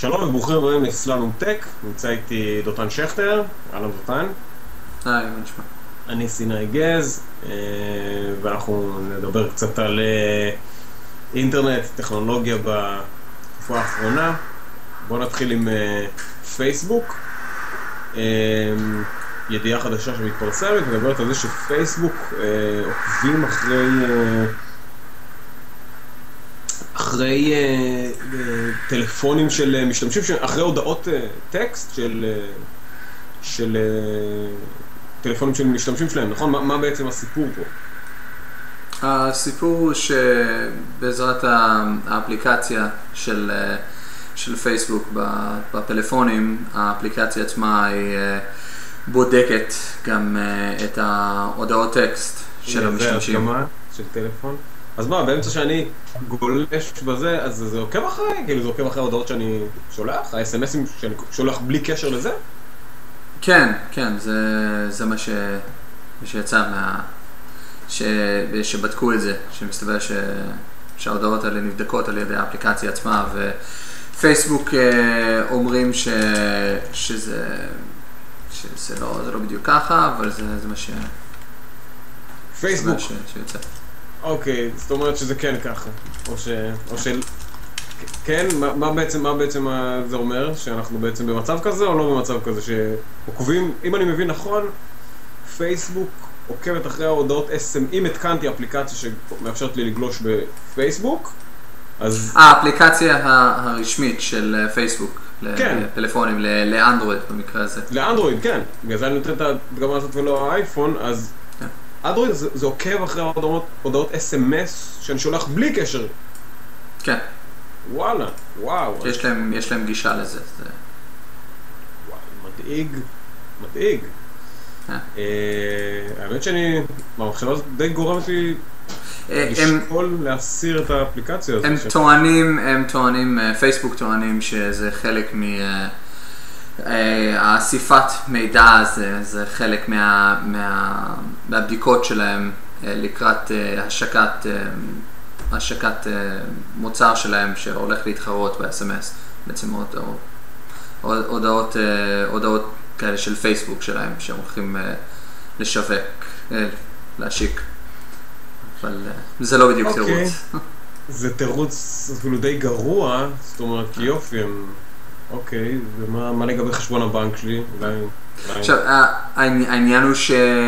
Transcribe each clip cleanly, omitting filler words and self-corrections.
שלום וברוכים הבאים לסללום טק, נמצא איתי דותן שכטר, אהלן דותן. היי, מה נשמע? אני סיני גז, ואנחנו נדבר קצת על אינטרנט, טכנולוגיה בתקופה האחרונה. בואו נתחיל עם פייסבוק. ידיעה חדשה שמתפרסמת, מדברת על זה שפייסבוק עוקבים אחרי טלפונים של משתמשים, אחרי הודעות טקסט של טלפונים של משתמשים שלהם, נכון? מה בעצם הסיפור פה? הסיפור הוא שבעזרת האפליקציה של פייסבוק בפלאפונים, האפליקציה עצמה היא בודקת גם את ההודעות טקסט של המשתמשים. זה הדגמה של טלפון? אז מה, באמצע שאני גולש בזה, אז זה עוקב אחרי? כאילו זה עוקב אחרי ההודעות שאני שולח? ה-SMSים שאני שולח בלי קשר לזה? כן, כן, זה מה שיצא שבדקו את זה, שמסתבר שההודעות האלה נבדקות על ידי האפליקציה עצמה, ופייסבוק אומרים שזה לא בדיוק ככה, אבל זה מה פייסבוק. שיוצא. אוקיי, זאת אומרת שזה כן ככה, או כן, מה בעצם זה אומר? שאנחנו בעצם במצב כזה או לא במצב כזה? שעוקבים, אם אני מבין נכון, פייסבוק עוקבת אחרי ההודעות SM, אם התקנתי אפליקציה שמאפשרת לי לגלוש בפייסבוק, אז... האפליקציה הרשמית של פייסבוק, כן. לפלאפונים, לאנדרואיד במקרה הזה. לאנדרואיד, כן. בגלל זה אני נותן את הדגמה הזאת ולא האייפון, אז... אנדרואיד זה עוקב אחרי הודעות SMS שאני שולח בלי קשר. כן. וואלה, וואו. יש להם גישה לזה. וואו, מדאיג. האמת שאני, במחשבה הזאת די גורמת לי לשקול להסיר את האפליקציה הזאת. הם טוענים, פייסבוק טוענים שזה חלק האסיפת מידע, זה חלק מהבדיקות שלהם לקראת השקת מוצר שלהם שהולך להתחרות ב-SMS, בעצם הודעות כאלה של פייסבוק שלהם שהם הולכים לשווק, להשיק, אבל זה לא בדיוק תירוץ. זה תירוץ אפילו די גרוע, זאת אומרת כי יופי הם... אוקיי, ומה לגבי חשבון הבנק שלי? עכשיו, העניין הוא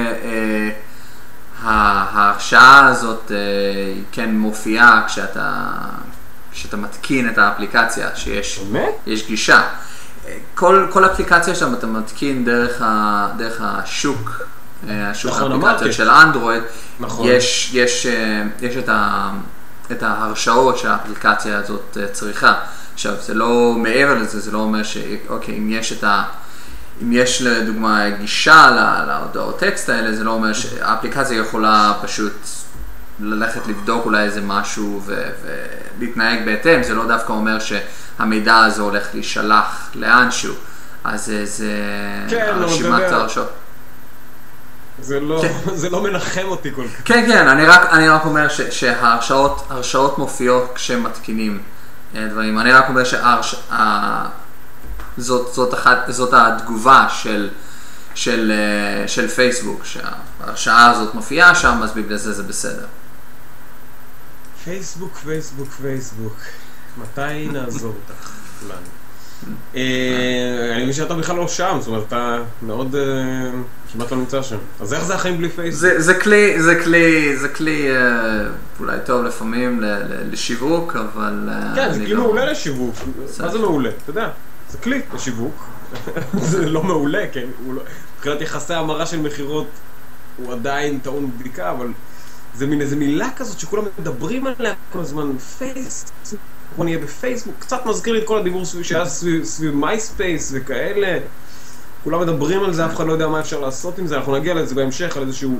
שההרשאה הזאת כן מופיעה כשאתה מתקין את האפליקציה, שיש גישה. כל אפליקציה שם אתה מתקין דרך השוק האפליקציות של אנדרואיד, יש את ההרשאות שהאפליקציה הזאת צריכה. עכשיו, זה לא מעבר לזה, זה לא אומר שאוקיי, אם יש לדוגמה גישה להודעות טקסט האלה, זה לא אומר שהאפליקציה יכולה פשוט ללכת לבדוק אולי איזה משהו ולהתנהג בהתאם, זה לא דווקא אומר שהמידע הזה הולך להישלח לאנשהו, אז זה רשימת הרשאות. זה לא מנחם אותי כל כך. כן, כן, אני רק אומר שההרשאות מופיעות כשמתקינים דברים. אני רק אומר זאת התגובה של פייסבוק, שההרשאה הזאת מופיעה שם, אז בגלל זה בסדר. פייסבוק. מתי נעזור אותך לנו? אני מבין שאתה בכלל לא שם, זאת אומרת, אתה מאוד כמעט לא נמצא שם. אז איך זה החיים בלי פייסבוק? זה כלי אולי טוב לפעמים לשיווק, אבל... כן, זה כלי מעולה לשיווק. מה זה מעולה? אתה יודע, זה כלי לשיווק. זה לא מעולה, כן? מבחינת יחסי המרה של מחירות הוא עדיין טעון בדיקה, אבל זה מין איזו מילה כזאת שכולם מדברים עליה כל הזמן. פייסבוק. בוא נהיה בפייסבוק, קצת מזכיר לי את כל הדיבור שהיה סביב מייספייס וכאלה. כולם מדברים על זה, אף אחד לא יודע מה אפשר לעשות עם זה. אנחנו נגיע לזה בהמשך, על איזשהו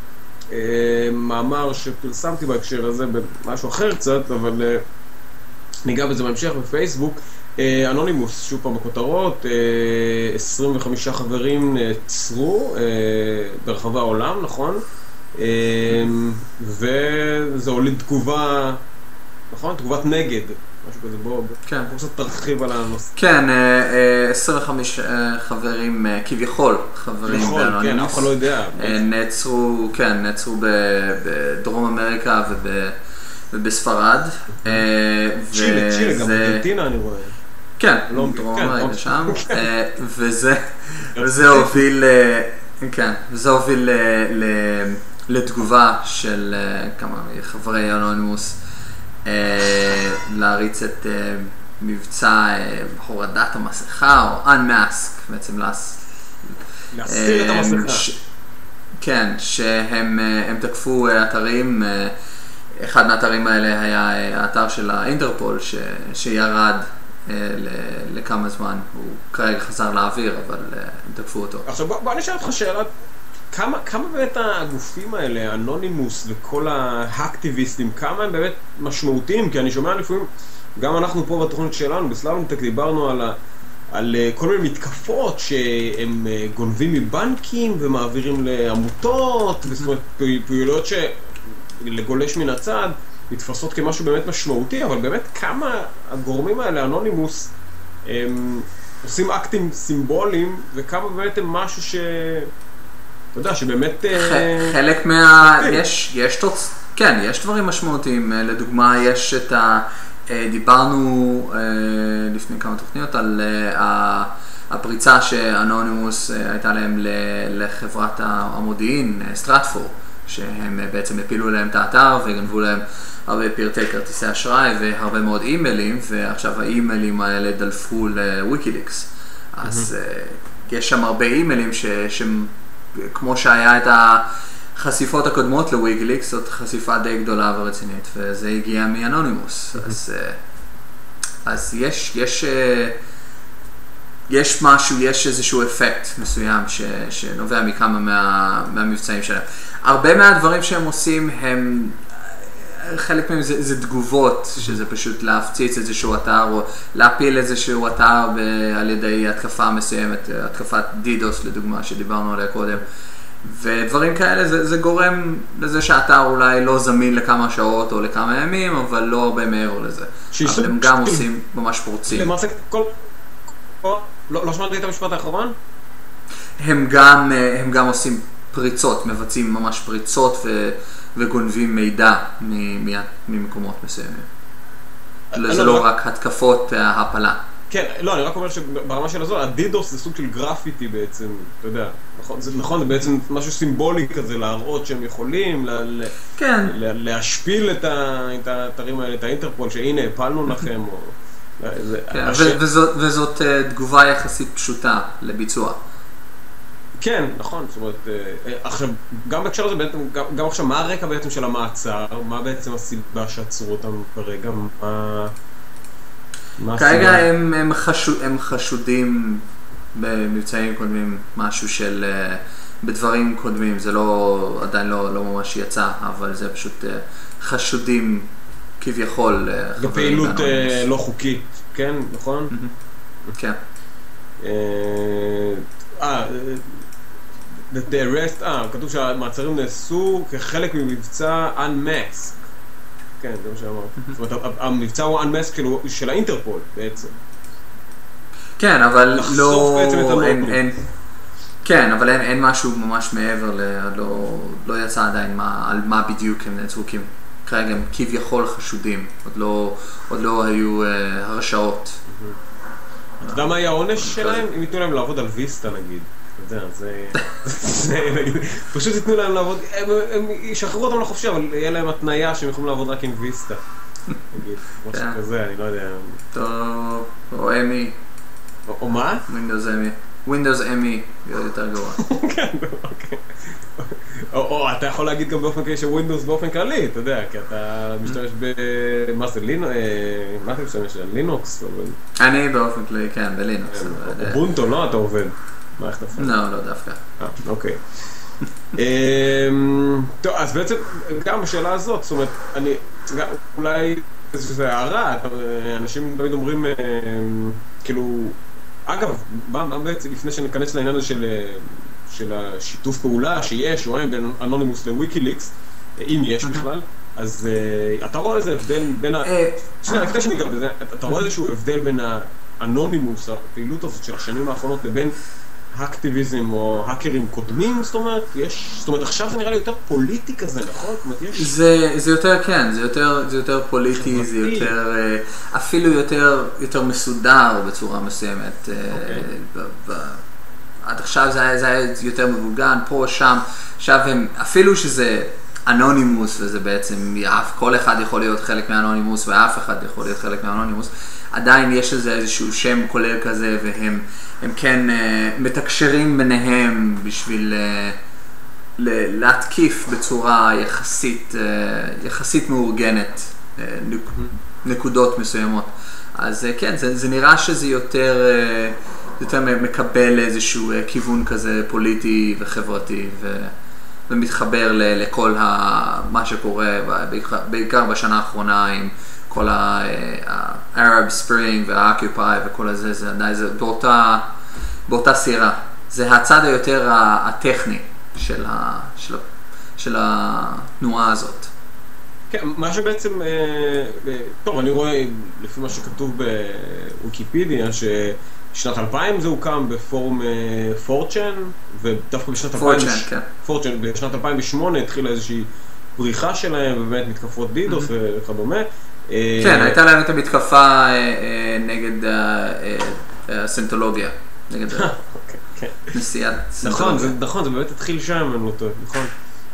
מאמר שפרסמתי בהקשר הזה במשהו אחר קצת, אבל ניגע בזה בהמשך בפייסבוק. אנונימוס, שוב פעם בכותרות, 25 חברים נעצרו ברחבי העולם, נכון? וזה הוליד תגובה, נכון? תגובת נגד משהו כזה, בוא קצת תרחיב על הנושא. כן, 25 חברים, כביכול חברים באנונימוס. כן, אף אחד לא יודע. נעצרו בדרום אמריקה ובספרד. צ'ילה, גם ארגנטינה אני רואה. כן, דרום אמריקה שם. וזה הוביל לתגובה של כמה חברי אנונימוס להריץ את מבצע הורדת המסכה או Unmask, בעצם להסיר את המסכה. כן, שהם תקפו אתרים, אחד מהאתרים האלה היה האתר של האינטרפול שירד לכמה זמן, הוא כרגע חזר לאוויר, אבל הם תקפו אותו. עכשיו בוא נשאל אותך שאלה, כמה באמת הגופים האלה, אנונימוס וכל האקטיביסטים, כמה הם באמת משמעותיים? כי אני שומע לפעמים, גם אנחנו פה בתוכנית שלנו, בסלאלומטק, דיברנו על כל מיני מתקפות שהם גונבים מבנקים ומעבירים לעמותות, זאת אומרת, פעילויות שלגולש מן הצד, מתפסות כמשהו באמת משמעותי, אבל באמת כמה הגורמים האלה, אנונימוס, עושים אקטים סימבוליים, וכמה באמת הם משהו אתה יודע, שבאמת... חלק כן, יש דברים משמעותיים. לדוגמה, יש את דיברנו לפני כמה תוכניות על הפריצה שאנונימוס הייתה להם לחברת המודיעין, סטרטפור, שהם בעצם הפילו להם את האתר וגנבו להם הרבה פרטי כרטיסי אשראי והרבה מאוד אימיילים, ועכשיו האימיילים האלה דלפו לוויקיליקס. אז יש שם הרבה אימיילים כמו שהיה את החשיפות הקודמות לוויקיליקס, זאת חשיפה די גדולה ורצינית, וזה הגיע מאנונימוס. אז יש משהו, יש איזשהו אפקט מסוים שנובע מכמה מהמבצעים שלהם. הרבה מהדברים שהם עושים הם, חלק מהם זה תגובות, שזה פשוט להפציץ איזשהו אתר או להפיל איזשהו אתר על ידי התקפה מסוימת, התקפת דידוס לדוגמה שדיברנו עליה קודם. ודברים כאלה זה גורם לזה שהאתר אולי לא זמין לכמה שעות או לכמה ימים, אבל לא הרבה מעבר לזה. אבל הם גם עושים ממש פורצים. למעשה לא שמעתי את המשפט האחרון? הם גם עושים פריצות, מבצעים ממש פריצות וגונבים מידע ממקומות מסוימים. זה לא רק התקפות הפלה. כן, לא, אני רק אומר שברמה של הזו, הדידוס זה סוג של גרפיטי בעצם, אתה יודע, נכון, זה בעצם משהו סימבולי כזה, להראות שהם יכולים, להשפיל את האתרים האלה, את האינטרפול, שהנה, הפלנו לכם, וזאת תגובה יחסית פשוטה לביצוע. כן, נכון, זאת אומרת, עכשיו, גם בהקשר הזה, גם עכשיו, מה הרקע בעצם של המעצר? מה בעצם הסיבה שעצרו אותם כרגע? כרגע הם חשודים במבצעים קודמים, משהו של, בדברים קודמים, זה עדיין לא ממש יצא, אבל זה פשוט חשודים כביכול. בפעילות לא חוקית, כן, נכון? כן. כתוב שהמעצרים נעשו כחלק ממבצע Unmask. כן, זה מה שאמרת. זאת אומרת, המבצע הוא Unmask של האינטרפול בעצם. כן, אבל לחשוף בעצם את הנורמות. כן, אבל אין משהו ממש מעבר, לא יצא עדיין על מה בדיוק הם נעצרו, כי כרגע הם כביכול חשודים, עוד לא היו הרשעות. אתה יודע מה היה העונש שלהם? אם ייתנו להם לעבוד על ויסטה נגיד. אתה יודע, זה נגיד, פשוט ייתנו להם לעבוד, הם ישחררו אותם לחופשי, אבל יהיה להם התניה שהם יכולים לעבוד רק עם ויסטה. נגיד, משהו כזה, אני לא יודע. או אמי. או מה? Windows אמי. Windows אמי, יותר גרוע. כן, אוקיי. או אתה יכול להגיד גם באופן כללי שווינדוס באופן כללי, אתה יודע, כי אתה משתמש מה זה, מה אתה משתמש? לינוקס? אני באופן כללי, כן, בלינוקס. אובונטו, לא? אתה עובד. מערכת הפעלה. לא דווקא. אוקיי. טוב, אז בעצם גם בשאלה הזאת, זאת אומרת, אני, אולי איזושהי הערה, אנשים תמיד אומרים, כאילו, אגב, בעצם לפני שניכנס לעניין הזה של השיתוף פעולה שיש, או אין בין אנונימוס לוויקיליקס, אם יש בכלל, אז אתה רואה איזה הבדל בין שנייה, לפני שניגע בזה, אתה רואה איזשהו הבדל בין האנונימוס, הפעילות הזאת של השנים האחרונות, לבין האקטיביזם או האקרים קודמים, זאת אומרת, עכשיו זה נראה לי יותר פוליטי כזה, נכון? זה יותר, כן, זה יותר פוליטי, זה יותר, אפילו יותר מסודר בצורה מסוימת. עד עכשיו זה היה יותר מבוגן, פה, שם, עכשיו הם, אפילו שזה אנונימוס, וזה בעצם, כל אחד יכול להיות חלק מהאנונימוס, ואף אחד יכול להיות חלק מהאנונימוס, עדיין יש לזה איזשהו שם כולל כזה, והם כן מתקשרים ביניהם בשביל להתקיף בצורה יחסית מאורגנת נקודות מסוימות. אז כן, זה נראה שזה יותר מקבל איזשהו כיוון כזה פוליטי וחברתי ומתחבר לכל מה שקורה בעיקר בשנה האחרונה עם כל ה-Arab Spring וה-Occupy וכל הזה, זה באותה סירה. זה הצד היותר הטכני של התנועה הזאת. כן, מה שבעצם, טוב, אני רואה לפי מה שכתוב בוויקיפדיה, ששנת 2000 זה הוקם בפורום פורצ'ן, ודווקא בשנת 2008 התחילה איזושהי פריחה שלהם, ובאמת מתקפות דידוס וכדומה. כן, הייתה להם את המתקפה נגד הסנטולוגיה, נגד נשיאת סנטולוגיה. נכון, זה באמת התחיל שם, אני לא טועה, נכון.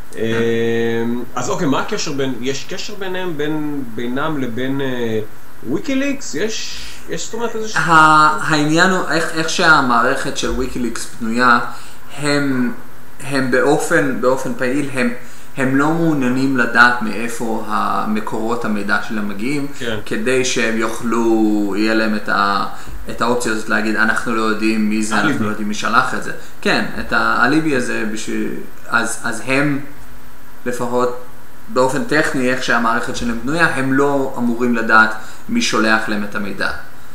אז אוקיי, מה הקשר יש קשר ביניהם, בינם לבין וויקיליקס? יש זאת אומרת איזה העניין הוא איך שהמערכת של וויקיליקס בנויה, הם באופן פעיל, הם לא מעוניינים לדעת מאיפה המקורות המידע שלהם מגיעים, כדי שהם יהיה להם את האופציה הזאת להגיד, אנחנו לא יודעים מי זה, אנחנו לא יודעים מי שלח את זה. כן, את האליבי הזה, אז הם, לפחות באופן טכני, איך שהמערכת שלהם בנויה, הם לא אמורים לדעת מי שולח להם את המידע.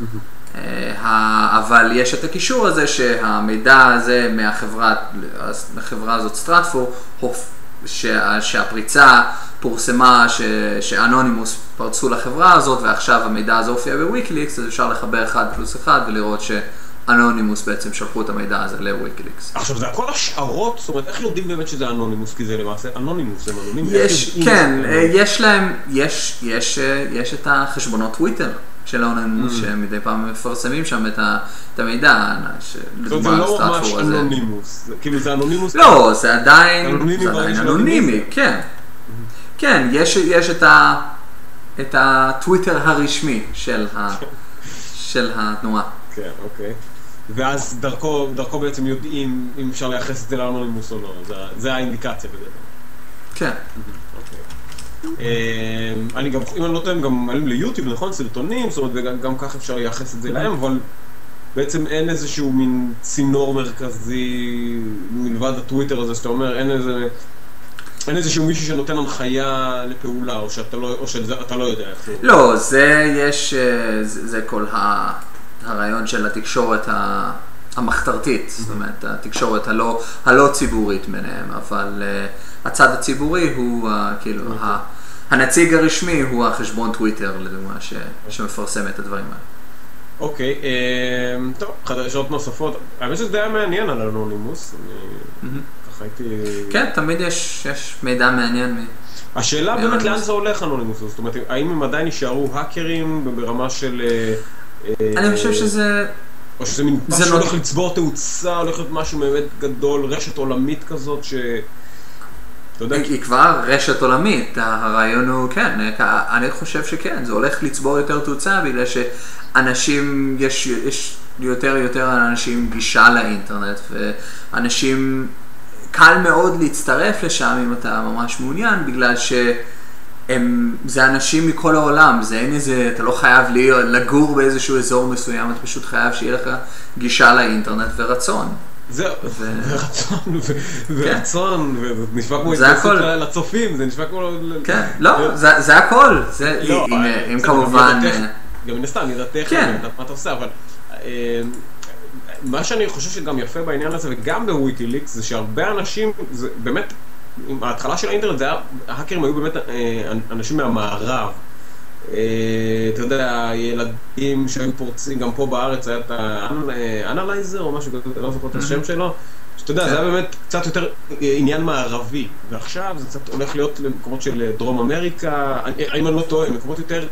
אבל יש את הקישור הזה שהמידע הזה מהחברה הזאת סטרטפו, שהפריצה פורסמה שאנונימוס פרצו לחברה הזאת ועכשיו המידע הזה הופיע בוויקיליקס, אז אפשר לחבר 1+1 ולראות שאנונימוס בעצם שלחו את המידע הזה לוויקיליקס. עכשיו זה הכל השערות, זאת אומרת איך יודעים באמת שזה אנונימוס, כי זה למעשה אנונימוס, הם אנונימיים. כן, יש להם, יש את החשבונות טוויטר של האנונימוס שמדי פעם מפרסמים שם את המידע. זה לא ממש אנונימוס, כאילו זה אנונימוס? לא, זה עדיין אנונימי, כן. כן, יש את הטוויטר הרשמי של התנועה. כן, אוקיי. ואז דרכו בעצם יודעים אם אפשר לייחס את זה לאנונימוס או לא, זה האינדיקציה בזה. כן. אני גם, אם אני לא טועה, גם מעלים ליוטיוב, נכון? סרטונים, זאת אומרת, וגם כך אפשר לייחס את זה להם, אבל בעצם אין איזשהו מין צינור מרכזי מלבד הטוויטר הזה, שאתה אומר, אין איזשהו מישהו שנותן הנחיה לפעולה, או שאתה לא יודע איך. לא, זה כל הרעיון של התקשורת המחתרתית, זאת אומרת, התקשורת הלא ציבורית ביניהם, אבל הצד הציבורי הוא כאילו, הנציג הרשמי הוא החשבון טוויטר, לדוגמה, שמפרסם את הדברים האלה. אוקיי, טוב, חדשות נוספות. האמת שזה די מעניין על אנונימוס. ככה הייתי... כן, תמיד יש מידע מעניין. השאלה באמת לאן זה הולך אנונימוס? זאת אומרת, האם הם עדיין נשארו האקרים ברמה של... אני חושב שזה... או שזה מין פס שהולך לצבור תאוצה, הולך להיות משהו באמת גדול, רשת עולמית כזאת ש... היא כבר רשת עולמית, הרעיון הוא כן, אני חושב שכן, זה הולך לצבור יותר תאוצה בגלל שאנשים, יש יותר אנשים גישה לאינטרנט ואנשים, קל מאוד להצטרף לשם אם אתה ממש מעוניין בגלל זה אנשים מכל העולם, זה אין איזה, אתה לא חייב לגור באיזשהו אזור מסוים, אתה פשוט חייב שיהיה לך גישה לאינטרנט ורצון. זהו, ורצון, וזה נשמע כמו התנסות לצופים, זה נשמע כמו... כן, לא, זה הכל, אם כמובן... גם מן הסתם, אני יודעת טכנית, מה אתה עושה, אבל... מה שאני חושב שגם יפה בעניין הזה, וגם בוויקיליקס, זה שהרבה אנשים, זה באמת עם ההתחלה של האינטרנט, ההאקרים היו באמת אנשים מהמערב. אתה יודע, ילדים שהיו פורצים, גם פה בארץ היה את האנלייזר או משהו כזה, לא זוכר את השם שלו, שאתה יודע, זה היה באמת קצת יותר עניין מערבי, ועכשיו זה קצת הולך להיות למקומות של דרום אמריקה, אם אני לא טועה, מקומות יותר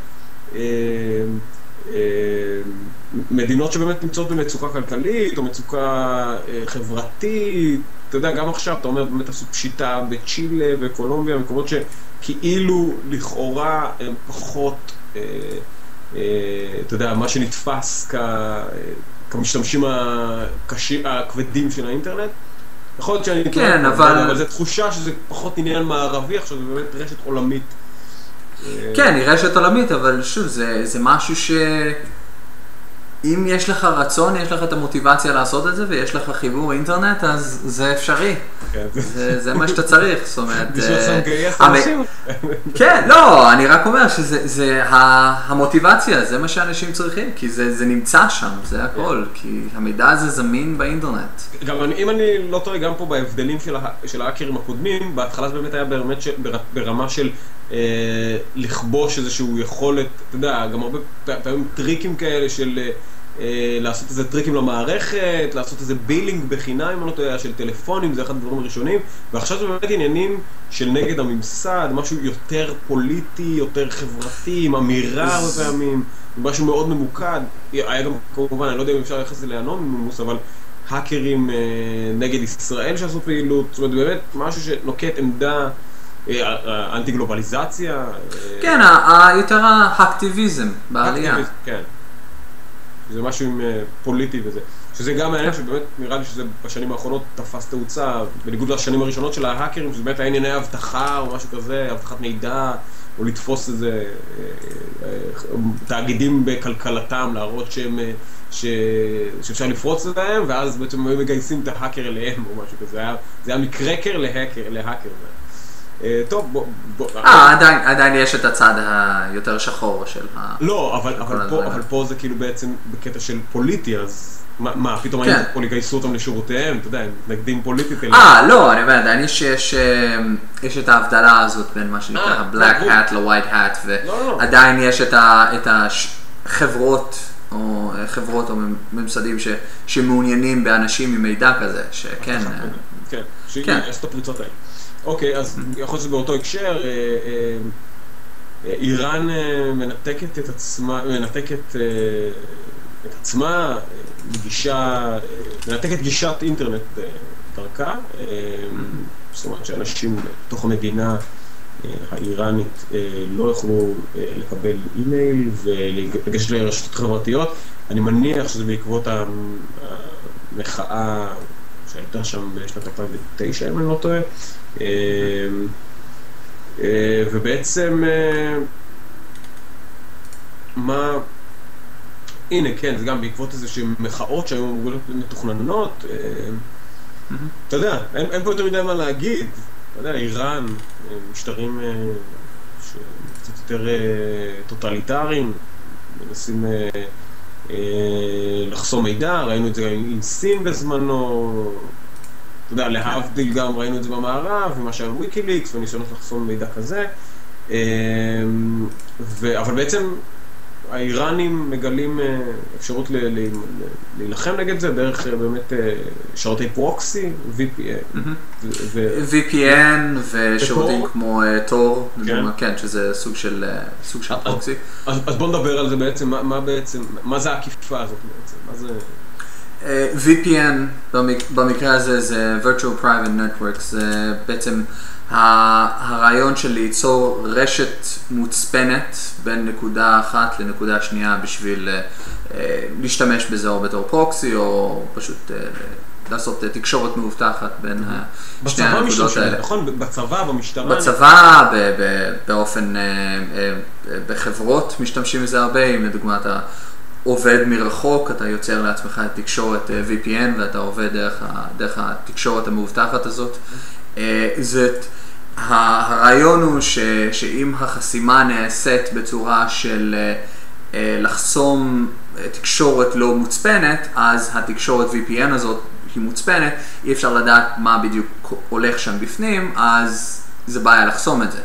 מדינות שבאמת נמצאות במצוקה כלכלית או מצוקה חברתית. אתה יודע, גם עכשיו אתה אומר באמת עשו פשיטה בצ'ילה וקולומביה, מקומות שכאילו לכאורה הם פחות, אתה יודע, מה שנתפס כמשתמשים הכבדים של האינטרנט. יכול להיות שאני כן, אבל זו תחושה שזה פחות עניין מערבי, עכשיו זה באמת רשת עולמית. כן, היא רשת עולמית, אבל שוב, זה משהו אם יש לך רצון, יש לך את המוטיבציה לעשות את זה, ויש לך חיבור אינטרנט, אז זה אפשרי. זה מה שאתה צריך, זאת אומרת... בשביל לגייס אנשים? כן, לא, אני רק אומר שזה המוטיבציה, זה מה שאנשים צריכים, כי זה נמצא שם, זה הכל, כי המידע הזה זמין באינטרנט. גם אם אני לא טועה, גם פה בהבדלים של ההאקרים הקודמים, בהתחלה זה באמת היה ברמה של לכבוש איזשהו יכולת, אתה יודע, גם הרבה פעמים טריקים כאלה של לעשות איזה טריקים למערכת, לעשות איזה בילינג בחינם, אם אני לא טועה, של טלפונים, זה אחד הדברים הראשונים, ועכשיו זה באמת עניינים של נגד הממסד, משהו יותר פוליטי, יותר חברתי, עם אמירה הרבה פעמים, משהו מאוד ממוקד. היה גם, כמובן, אני לא יודע אם אפשר לייחס לזה לאנונימוס, אבל האקרים נגד ישראל שעשו פעילות, זאת אומרת, באמת משהו שנוקט עמדה אנטי גלובליזציה. כן, יותר האקטיביזם בעלייה. כן. זה משהו עם פוליטי וזה. שזה גם מעניין שבאמת נראה לי שזה בשנים האחרונות תפס תאוצה, בניגוד לשנים הראשונות של ההאקרים, שזה באמת היה ענייני אבטחה או משהו כזה, אבטחת מידע, או לתפוס איזה תאגידים בכלכלתם, להראות שאפשר לפרוץ להם, ואז בעצם הם מגייסים את ההאקר אליהם או משהו כזה. זה היה מקרקר להאקר. טוב, עדיין יש את הצד היותר שחור של לא, אבל פה זה כאילו בעצם בקטע של פוליטי, אז מה, פתאום היינו פה לגייסו אותם לשירותיהם, אתה יודע, הם מתנגדים פוליטית אליהם. לא, אני אומר, עדיין יש את ההבדלה הזאת בין מה שנקרא ה-black hat ל-white hat, ועדיין יש את החברות או ממסדים שמעוניינים באנשים עם מידע כזה, שכן. כן, שיש את הפריצות האלה. אוקיי, אז יכול להיות שבאותו הקשר, איראן מנתקת את עצמה, מנתקת גישת אינטרנט דרכה, זאת אומרת שאנשים בתוך המדינה האיראנית לא יוכלו לקבל אימייל ולגשת לרשתות חברתיות. אני מניח שזה בעקבות המחאה שהייתה שם בשנת 2009, אם אני לא טועה. ובעצם הנה, כן, זה גם בעקבות איזה שהן מחאות שהיו אמורות מתוכננות. אתה יודע, אין פה יותר מדי מה להגיד. אתה יודע, איראן, משטרים שקצת יותר טוטליטריים, מנסים לחסום מידע, ראינו את זה עם סין בזמנו, אתה יודע, להבדיל גם ראינו את זה במערב, ומה שהיה וויקיליקס, וניסיונות לחסום מידע כזה, אבל בעצם האיראנים מגלים אפשרות להילחם נגד זה דרך באמת שרתי פרוקסי, VPN ושירותים כמו תור, כן, שזה סוג של פרוקסי. אז בוא נדבר על זה בעצם, מה זה העקיפה הזאת בעצם? מה זה... VPN במקרה הזה זה Virtual Private Networks, זה בעצם הרעיון של ליצור רשת מוצפנת בין נקודה אחת לנקודה שנייה בשביל להשתמש בזה או בתור פרוקסי או פשוט לעשות תקשורת מאובטחת בין שני הנקודות האלה. נכון, בצבא, במשטרה. בצבא, באופן, בחברות משתמשים בזה הרבה, אם לדוגמה אתה עובד מרחוק, אתה יוצר לעצמך את תקשורת VPN ואתה עובד דרך התקשורת המאובטחת הזאת. הרעיון הוא שאם החסימה נעשית בצורה של לחסום תקשורת לא מוצפנת, אז התקשורת VPN הזאת היא מוצפנת, אי אפשר לדעת מה בדיוק הולך שם בפנים, אז זה בעיה לחסום את זה.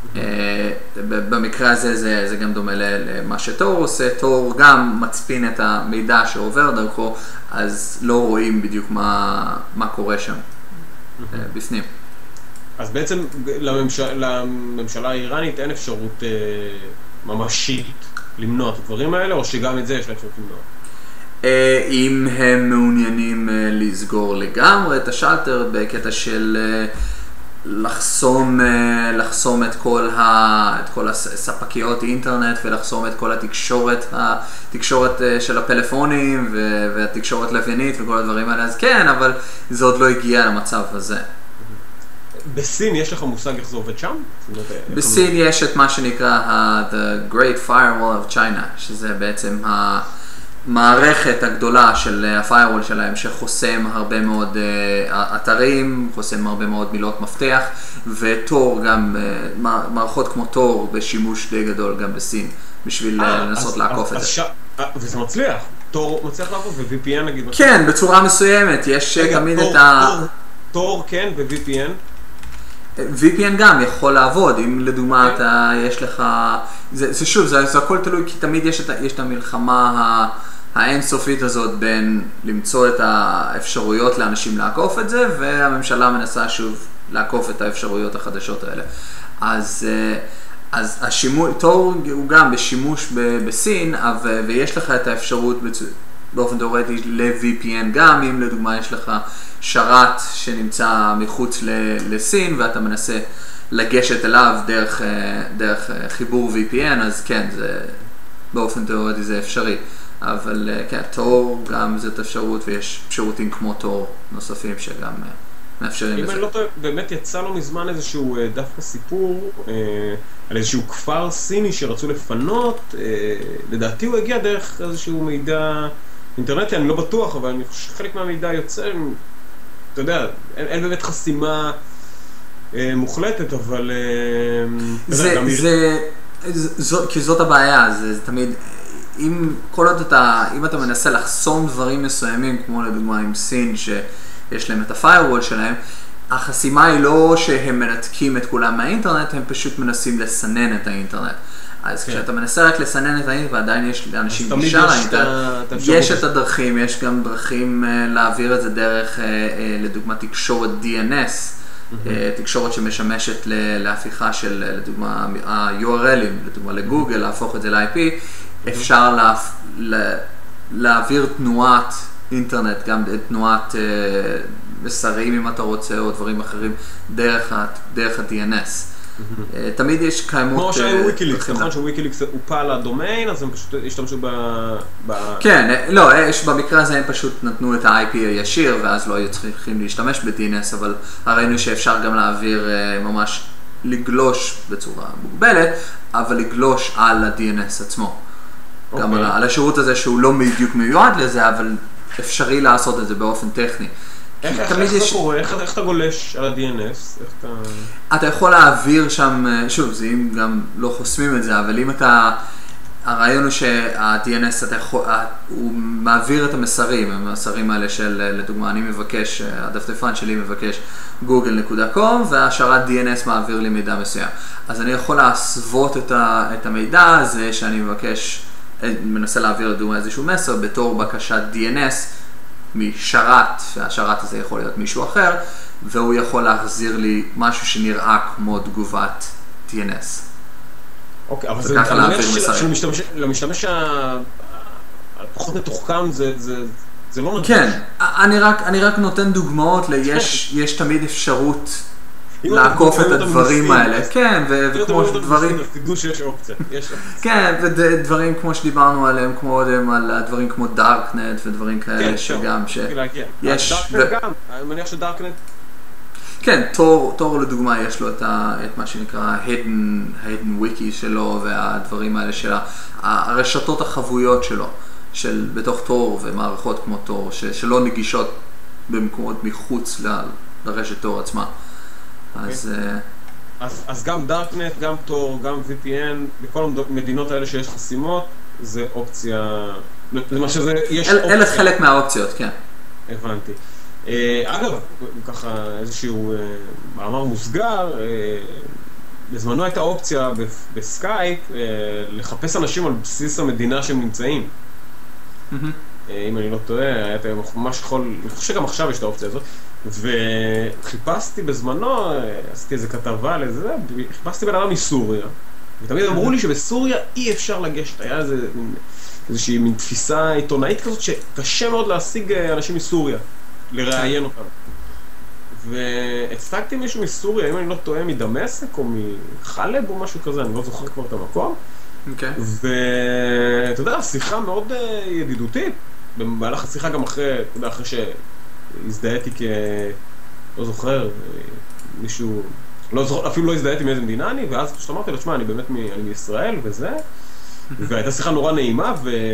במקרה הזה זה גם דומה למה שתור עושה, תור גם מצפין את המידע שעובר דרכו, אז לא רואים בדיוק מה קורה שם בפנים. אז בעצם לממשלה האיראנית אין אפשרות ממשית למנוע את הדברים האלה, או שגם את זה יש לה אפשרות למנוע? אם הם מעוניינים לסגור לגמרי את השלטר בקטע של לחסום את כל הספקיות אינטרנט ולחסום את כל התקשורת של הפלאפונים והתקשורת לוויינית וכל הדברים האלה, אז כן, אבל זה עוד לא הגיע למצב הזה. בסין יש לך מושג איך זה עובד שם? בסין יש את מה שנקרא The Great Firewall of China, שזה בעצם המערכת הגדולה של ה-firewall שלהם, שחוסם הרבה מאוד אתרים, חוסם הרבה מאוד מילות מפתח, ותור גם, מערכות כמו תור בשימוש די גדול גם בסין, בשביל לנסות לעקוף את זה. וזה מצליח? תור מצליח לעבוד ו-VPN נגיד? כן, בצורה מסוימת, יש תמיד את ה... תור כן ו-VPN? VPN גם יכול לעבוד, אם לדוגמה יש לך, זה שוב, זה הכל תלוי, כי תמיד יש את המלחמה האינסופית הזאת בין למצוא את האפשרויות לאנשים לעקוף את זה, והממשלה מנסה שוב לעקוף את האפשרויות החדשות האלה. אז תור הוא גם בשימוש בסין, ויש לך את האפשרות באופן תיאורטי ל-VPN גם, אם לדוגמה יש לך שרת שנמצא מחוץ לסין ואתה מנסה לגשת אליו דרך חיבור VPN, אז כן, זה באופן תיאורטי זה אפשרי. אבל כן, תור גם זאת אפשרות, ויש שירותים כמו תור נוספים שגם מאפשרים לזה. אם אני לא טועה, באמת יצא לו מזמן איזשהו דווקא סיפור על איזשהו כפר סיני שרצו לפנות, לדעתי הוא הגיע דרך איזשהו מידע אינטרנטי, אני לא בטוח, אבל אני חושב שחלק מהמידע יוצא, אתה יודע, אין באמת חסימה מוחלטת, אבל... כי זאת הבעיה, זה תמיד, אם אתה מנסה לחסום דברים מסוימים, כמו לדוגמה עם סין, שיש להם את ה-firewall שלהם, החסימה היא לא שהם מנתקים את כולם מהאינטרנט, הם פשוט מנסים לסנן את האינטרנט. אז כשאתה מנסה רק לסנן את האינטרנט, ועדיין יש לאנשים גישה לאינטרנט, יש את הדרכים, יש גם דרכים להעביר את זה דרך, לדוגמה, תקשורת DNS, תקשורת שמשמשת להפיכה של, לדוגמה, ה-URLים, לדוגמה, לגוגל, להפוך את זה ל-IP, אפשר להעביר תנועת אינטרנט, גם תנועת מסרים אם אתה רוצה, או דברים אחרים, דרך ה-DNS. תמיד יש קיימות... כמו שהיה וויקיליקס, נכון שוויקיליקס הופע לדומיין, אז הם פשוט השתמשו כן, לא, במקרה הזה הם פשוט נתנו את ה-IP הישיר, ואז לא היו צריכים להשתמש ב-DNS, אבל ראינו שאפשר גם להעביר ממש לגלוש בצורה מוגבלת, אבל לגלוש על ה-DNS עצמו. גם על השירות הזה שהוא לא בדיוק מיועד לזה, אבל אפשרי לעשות את זה באופן טכני. איך זה קורה? איך אתה גולש על ה-DNS? אתה יכול להעביר שם, שוב, זה אם גם לא חוסמים את זה, אבל אם הרעיון הוא שה-DNS הוא מעביר את המסרים, המסרים האלה של, לדוגמה, אני מבקש, הדפדפן שלי מבקש google.com, והשרת DNS מעביר לי מידע מסוים. אז אני יכול להסוות את המידע הזה שאני מבקש, מנסה להעביר לדוגמה איזשהו מסר בתור בקשת DNS, משרת, והשרת הזה יכול להיות מישהו אחר, והוא יכול להחזיר לי משהו שנראה כמו תגובת DNS. אוקיי, אבל זה למשתמש הפחות מתוחכם, זה לא נדוש. כן, אני רק נותן דוגמאות, יש תמיד אפשרות לעקוף את הדברים האלה, כן, וכמו שדברים... תדעו שיש אופציה, יש אופציה. כן, ודברים כמו שדיברנו עליהם, כמו על הדברים כמו דארקנט ודברים כאלה שגם יש... דארקנט גם, אני מניח שדארקנט... כן, תור לדוגמה יש לו את מה שנקרא hidden wiki שלו, והדברים האלה של הרשתות החבויות שלו, בתוך תור ומערכות כמו תור, שלא נגישות במקומות מחוץ לרשת תור עצמה. אז גם דארקנט, גם תור, גם VPN, בכל המדינות האלה שיש חסימות, זה אופציה, זה מה שזה, יש אופציה. אלה חלק מהאופציות, כן. הבנתי. אגב, ככה איזשהו מאמר מוסגר, בזמנו הייתה אופציה בסקייפ לחפש אנשים על בסיס המדינה שהם נמצאים. אם אני לא טועה, הייתה ממש אני חושב שגם עכשיו יש את האופציה הזאת. וחיפשתי בזמנו, עשיתי איזה כתבה לזה, חיפשתי בן אדם מסוריה. ותמיד אמרו לי שבסוריה אי אפשר לגשת, היה איזושהי מין תפיסה עיתונאית כזאת שקשה מאוד להשיג אנשים מסוריה, לראיין אותם. והצטגתי מישהו מסוריה, אם אני לא טועה, מדמשק או מחלב או משהו כזה, אני לא זוכר כבר את המקום. ואתה יודע, שיחה מאוד ידידותית, במהלך השיחה גם אחרי שהזדהיתי לא זוכר, מישהו, אפילו לא הזדהיתי מאיזה מדינה אני, ואז פשוט אמרתי לו, תשמע, אני באמת מישראל וזה, והייתה שיחה נורא נעימה,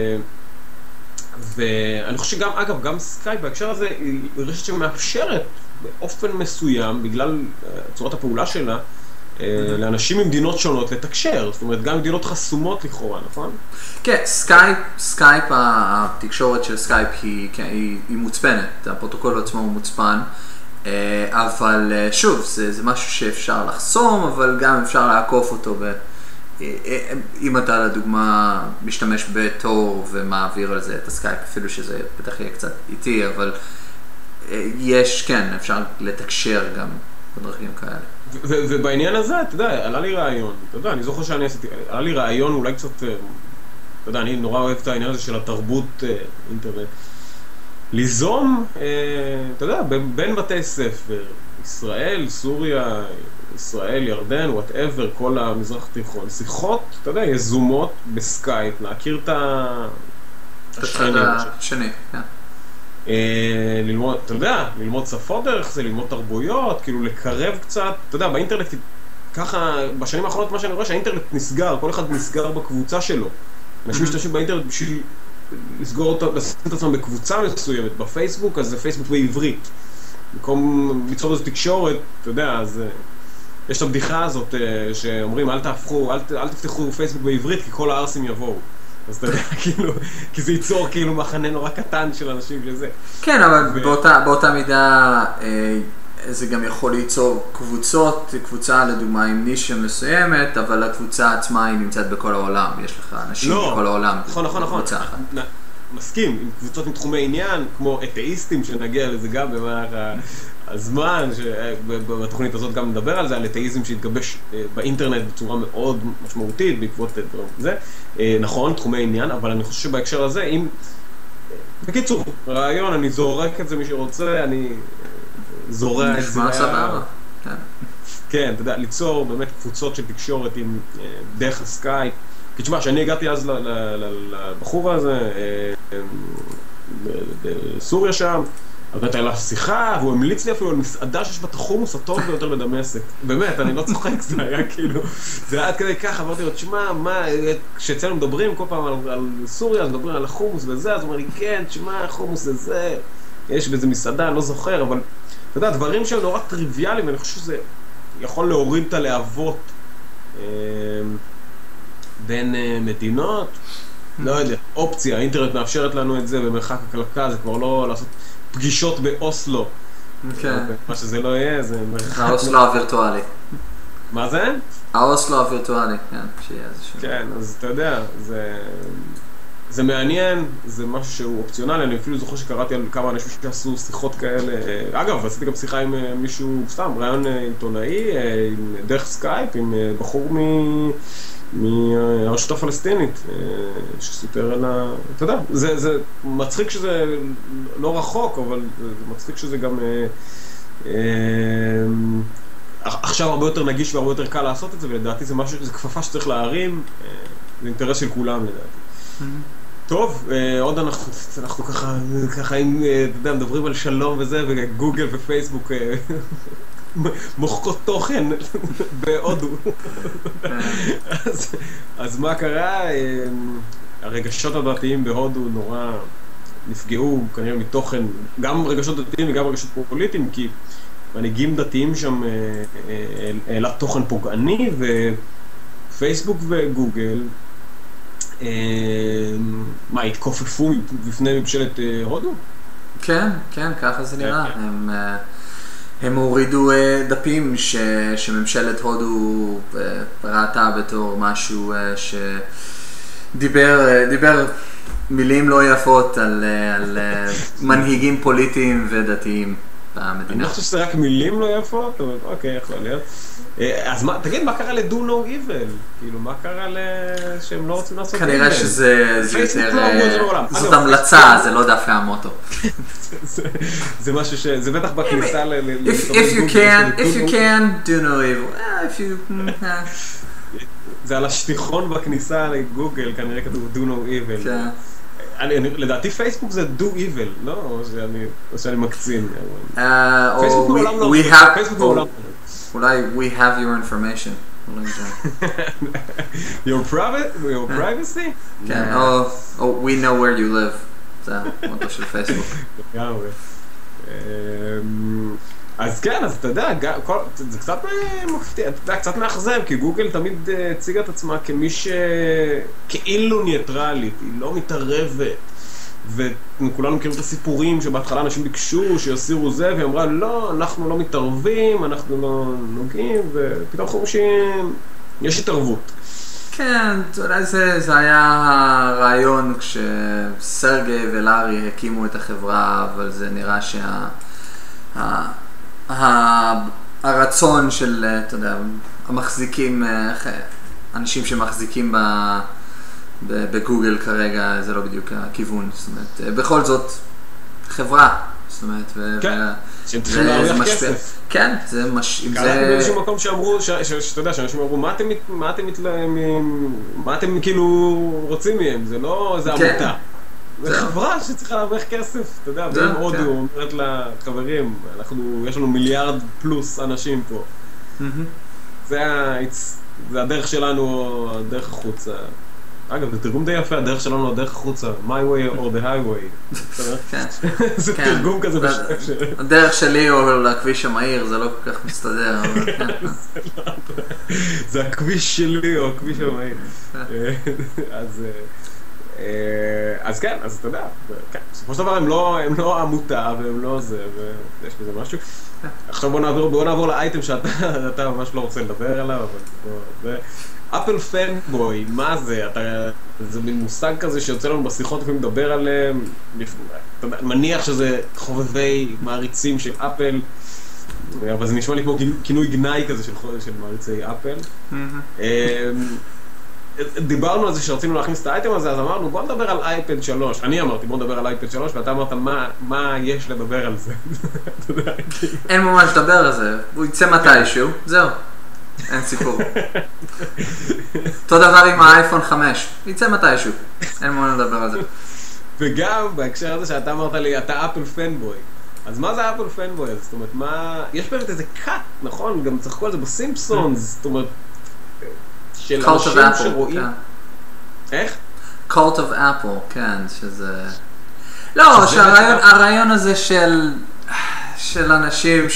ואני חושב שגם, אגב, גם סקייפ בהקשר הזה היא רשת שמאפשרת באופן מסוים, בגלל צורת הפעולה שלה, לאנשים ממדינות שונות לתקשר, זאת אומרת, גם מדינות חסומות לכאורה, נכון? כן, סקייפ, התקשורת של סקייפ היא מוצפנת, הפרוטוקול עצמו הוא מוצפן, אבל שוב, זה משהו שאפשר לחסום, אבל גם אפשר לעקוף אותו, אם אתה לדוגמה משתמש בתור ומעביר על זה את הסקייפ, אפילו שזה בטח יהיה קצת איטי, אבל כן, אפשר לתקשר גם בדרכים כאלה. ובעניין הזה, אתה יודע, עלה לי רעיון, אתה יודע, אני זוכר שאני עשיתי, עלה לי רעיון אולי קצת, אתה יודע, אני נורא אוהב את העניין הזה של התרבות אינטרנט. ליזום, אתה יודע, בין בתי ספר, ישראל, סוריה, ישראל, ירדן, whatever, כל המזרח התיכון, שיחות, אתה יודע, יזומות בסקייפ, להכיר את השני, כן. ללמוד, אתה יודע, ללמוד שפות דרך זה, ללמוד תרבויות, כאילו לקרב קצת, אתה יודע, באינטרנט, ככה, בשנים האחרונות מה שאני רואה שהאינטרנט נסגר, כל אחד נסגר בקבוצה שלו. אנשים משתמשים באינטרנט בשביל לסגור אותה, לשים את עצמם בקבוצה מסוימת, בפייסבוק, אז זה פייסבוק בעברית. במקום ליצור איזו תקשורת, אתה יודע, אז יש את הבדיחה הזאת שאומרים, אל תפתחו פייסבוק בעברית, כי כל הארסים יבואו. אז אתה יודע, כאילו, כי זה ייצור כאילו מחנה נורא קטן של אנשים לזה. כן, אבל באותה מידה זה גם יכול ליצור קבוצה לדוגמה עם נישה מסוימת, אבל הקבוצה עצמה היא נמצאת בכל העולם, יש לך אנשים בכל העולם. נכון, מסכים, עם קבוצות מתחומי עניין, כמו אתאיסטים, שנגיע לזה גם במהלך הזמן, שבתוכנית הזאת גם נדבר על זה, על אתאיזם שהתגבש באינטרנט בצורה מאוד משמעותית, בעקבות זה. נכון, תחומי עניין, אבל אני חושב שבהקשר הזה, אם... בקיצור, רעיון, אני זורק את זה מי שרוצה, אני זורע את זה... נשמע סבבה. כן, אתה יודע, ליצור באמת קבוצות של תקשורת עם דרך הסקייפ. כי תשמע, שאני הגעתי אז לבחור הזה, בסוריה שם, אז הייתה לה שיחה, והוא המליץ לי אפילו על מסעדה שיש בה את החומוס הטוב ביותר בדמשק. באמת, אני לא צוחק, זה היה כאילו, זה היה עד כדי ככה, אמרתי לו, תשמע, כשאצלנו מדברים כל פעם על סוריה, אז מדברים על החומוס וזה, אז הוא אומר לי, כן, תשמע, החומוס זה, יש באיזה מסעדה, אני לא זוכר, אבל, אתה יודע, דברים שהם נורא טריוויאליים, אני חושב שזה יכול להוריד את הלהבות בין מדינות, לא יודע, אופציה, האינטרנט מאפשרת לנו את זה במרחק הקלקה, זה כבר לא לעשות פגישות באוסלו. מה שזה לא יהיה, זה מרחק... האוסלו הווירטואלי. מה זה? האוסלו הווירטואלי, כן, שיהיה איזשהו. כן, אז אתה יודע, זה מעניין, זה משהו שהוא אופציונלי, אני אפילו זוכר שקראתי על כמה אנשים שעשו שיחות כאלה. אגב, עשיתי גם שיחה עם מישהו, סתם, רעיון עיתונאי, דרך סקייפ, עם בחור מהרשות הפלסטינית, שסיפר על אתה יודע, זה מצחיק שזה לא רחוק, אבל זה מצחיק שזה גם עכשיו הרבה יותר נגיש והרבה יותר קל לעשות את זה, ולדעתי זה משהו, זה כפפה שצריך להרים, זה אינטרס של כולם לדעתי. טוב, עוד אנחנו ככה, אם אתה יודע, מדברים על שלום וזה, וגוגל ופייסבוק מוחקות תוכן בהודו. אז מה קרה? הרגשות הדתיים בהודו נורא נפגעו כנראה מתוכן, גם רגשות דתיים וגם רגשות פוליטיים, כי מנהיגים דתיים שם העלה תוכן פוגעני, ופייסבוק וגוגל התכופפו בפני ממשלת הודו? כן, כן, ככה זה נראה. הם הורידו דפים שממשלת הודו ראתה בתור משהו שדיבר מילים לא יפות על מנהיגים פוליטיים ודתיים במדינה. אני חושב שזה רק מילים לא יפות, אבל אוקיי, יכול להיות. אז מה, תגיד, מה קרה ל-Do No Evil? כאילו, מה קרה שהם לא רוצים לעשות evil? כנראה שזה יותר, זאת המלצה, זה לא דווקא המוטו. זה משהו זה בטח בכניסה If you can, do no evil. זה על השטיחון בכניסה לגוגל, כנראה כתוב Do No Evil. לדעתי פייסבוק זה Do Evil, לא? או שאני מקצין. פייסבוק מעולם לא. פייסבוק מעולם לא. אולי we have your information. Your privacy? כן, או we know where you live. זה המוטו של פייסבוק. אז כן, אז אתה יודע, זה קצת מפתיע, אתה יודע, קצת מאכזב, כי גוגל תמיד הציגה את עצמה כמי שכאילו ניטרלית, היא לא מתערבת. וכולנו מכירים את הסיפורים שבהתחלה אנשים ביקשו שיסירו זה, והיא אמרה לא, אנחנו לא מתערבים, אנחנו לא נוגעים, ופתאום חושבים שיש התערבות. כן, אולי זה היה הרעיון כשסרגי ולארי הקימו את החברה, אבל זה נראה הרצון של, אתה יודע, המחזיקים, אנשים שמחזיקים בגוגל כרגע, זה לא בדיוק הכיוון, זאת אומרת, בכל זאת, חברה, זאת אומרת, כן, שהם צריכים להרוויח כסף. כן, זה קראתי באיזשהו מקום שאמרו, שאתה יודע, שאנשים אמרו, מה אתם כאילו רוצים מהם, זה לא, זה עמותה. זה חברה שצריכה להרוויח כסף, אתה יודע, ואם הודו אומרת לחברים, יש לנו מיליארד פלוס אנשים פה. זה הדרך שלנו, הדרך החוצה. אגב, זה תרגום די יפה, הדרך שלנו, הדרך החוצה, my way or the highway. זה תרגום כזה בשקף שלי. הדרך שלי או לכביש המהיר, זה לא כל כך מסתדר. זה הכביש שלי או הכביש המהיר. אז כן, אז אתה יודע, בסופו של דבר הם לא עמותה והם לא זה, ויש בזה משהו. עכשיו בוא נעבור לאייטם שאתה ממש לא רוצה לדבר עליו, אבל אפל פנבוי, מה זה? זה מין מושג כזה שיוצא לנו בשיחות לפעמים לדבר עליהם, מניח שזה חובבי מעריצים של אפל, אבל זה נשמע לי כמו כינוי גנאי כזה של מעריצי אפל. דיברנו על זה שרצינו להכניס את האייטם הזה, אז אמרנו בוא נדבר על אייפד 3. אני אמרתי בוא נדבר על אייפד 3, ואתה אמרת מה יש לדבר על זה. אין ממש לדבר על זה, הוא יצא מתישהו, זהו, אין סיפור. אותו דבר עם האייפון 5, יצא מתישהו, אין ממש לדבר על זה. וגם בהקשר הזה שאתה אמרת לי, אתה אפל פנבוי. אז מה זה אפל פנבוי? זאת אומרת, יש באמת איזה קאט, נכון? גם צחקו על זה בסימפסונס, זאת אומרת, של אנשים שרואים... איך? Cult of Apple, כן, שזה... לא, שהרעיון הזה של אנשים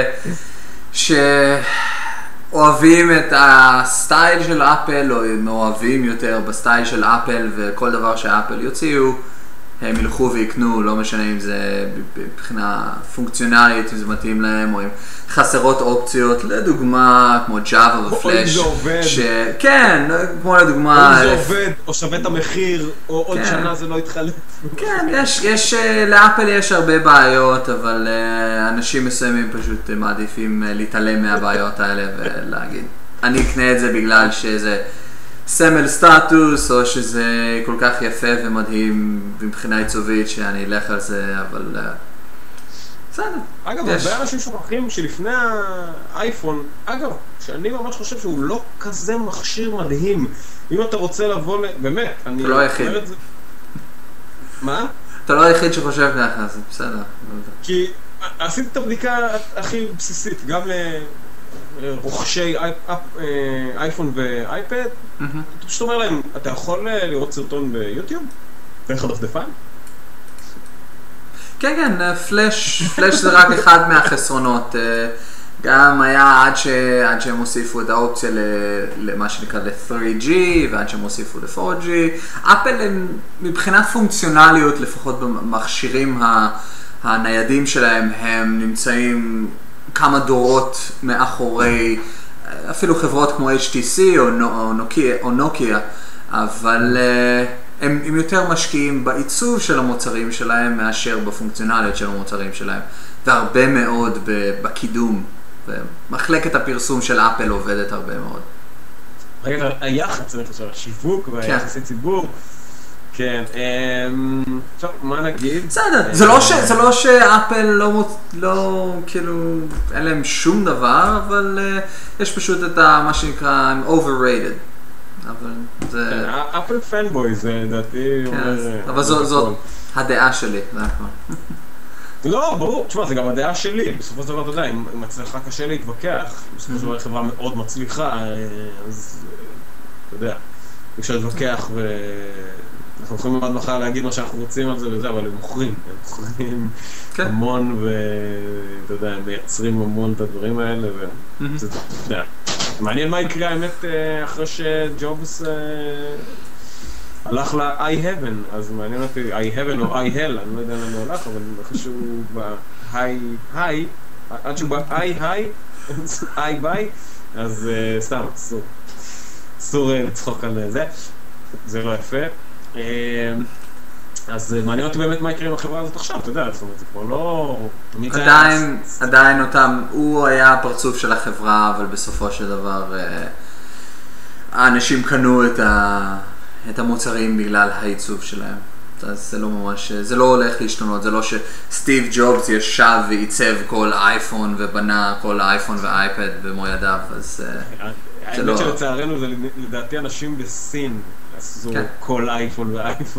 שאוהבים את הסטייל של אפל, או הם אוהבים יותר בסטייל של אפל, וכל דבר שאפל יוציאו, הם ילכו ויקנו, לא משנה אם זה מבחינה פונקציונלית, אם זה מתאים להם, או אם חסרות אופציות, לדוגמה, כמו ג'אווה ופלאש. או אם זה עובד. כן, כמו לדוגמה... או אם זה עובד, או שווה את המחיר, או עוד שנה זה לא יתחלף. כן, לאפל יש הרבה בעיות, אבל אנשים מסוימים פשוט מעדיפים להתעלם מהבעיות האלה ולהגיד, אני אקנה את זה בגלל שזה... סמל סטטוס, או שזה כל כך יפה ומדהים מבחינה עיצובית שאני אלך על זה, אבל... בסדר. אגב, הרבה אנשים שוכחים שלפני האייפון, אגב, שאני ממש חושב שהוא לא כזה מכשיר מדהים. אם אתה רוצה לבוא באמת, אני... אתה לא היחיד. מה? אתה לא היחיד שחושב ככה, זה בסדר. כי עשיתי את הבדיקה הכי בסיסית, גם רוכשי אייפון ואייפד, אתה פשוט אומר להם, אתה יכול לראות סרטון ביוטיוב? דרך הדפדפן? כן, פלאש זה רק אחד מהחסרונות. גם היה עד שהם הוסיפו את האופציה למה שנקרא ל-3G, ועד שהם הוסיפו ל-4G. אפל הם מבחינת פונקציונליות, לפחות במכשירים הניידים שלהם, הם נמצאים כמה דורות מאחורי אפילו חברות כמו HTC או נוקיה, אבל הם יותר משקיעים בעיצוב של המוצרים שלהם מאשר בפונקציונליות של המוצרים שלהם, והרבה מאוד בקידום. ומחלקת הפרסום של אפל עובדת הרבה מאוד. רגע, היחס, אני חושב, השיווק והיחסי ציבור. כן, עכשיו, מה נגיד? בסדר, זה לא שאפל לא, כאילו, אין להם שום דבר, אבל יש פשוט את מה שנקרא, הם overrated. אבל זה... אפל פנבוי, זה לדעתי אומר... אבל זאת הדעה שלי, זה הכל. לא, ברור, תשמע, זה גם הדעה שלי, בסופו של דבר, אתה יודע, אם הצלחה קשה להתווכח, בסופו של דבר חברה מאוד מצליחה, אז, אתה יודע, אפשר להתווכח אנחנו יכולים עד מחר להגיד מה שאנחנו רוצים על זה וזה, אבל הם מוכרים המון, ואתה יודע, הם מייצרים המון את הדברים האלה, וזה, אתה יודע, מעניין מה יקרה האמת אחרי שג'ובס הלך ל-I-Heaven, אז מעניין אותי, I-Heaven או I-Hell, אני לא יודע למה הוא הלך, אבל אחרי שהוא ב-Hi, עד שהוא ב-I-Hi, I-Bye, אז סתם, אסור לצחוק על זה, זה לא יפה. אז מעניין אותי באמת מה יקרה עם החברה הזאת עכשיו, אתה יודע, זאת אומרת, זה כבר לא... עדיין אותם, הוא היה הפרצוף של החברה, אבל בסופו של דבר האנשים קנו את המוצרים בגלל העיצוב שלהם. אז זה לא ממש, זה לא הולך להשתנות, זה לא שסטיב ג'ובס ישב ועיצב כל אייפון ובנה כל אייפון ואייפד במו ידיו, אז האמת שלצערנו זה לדעתי אנשים בסין עשו כל אייפון ואייפון.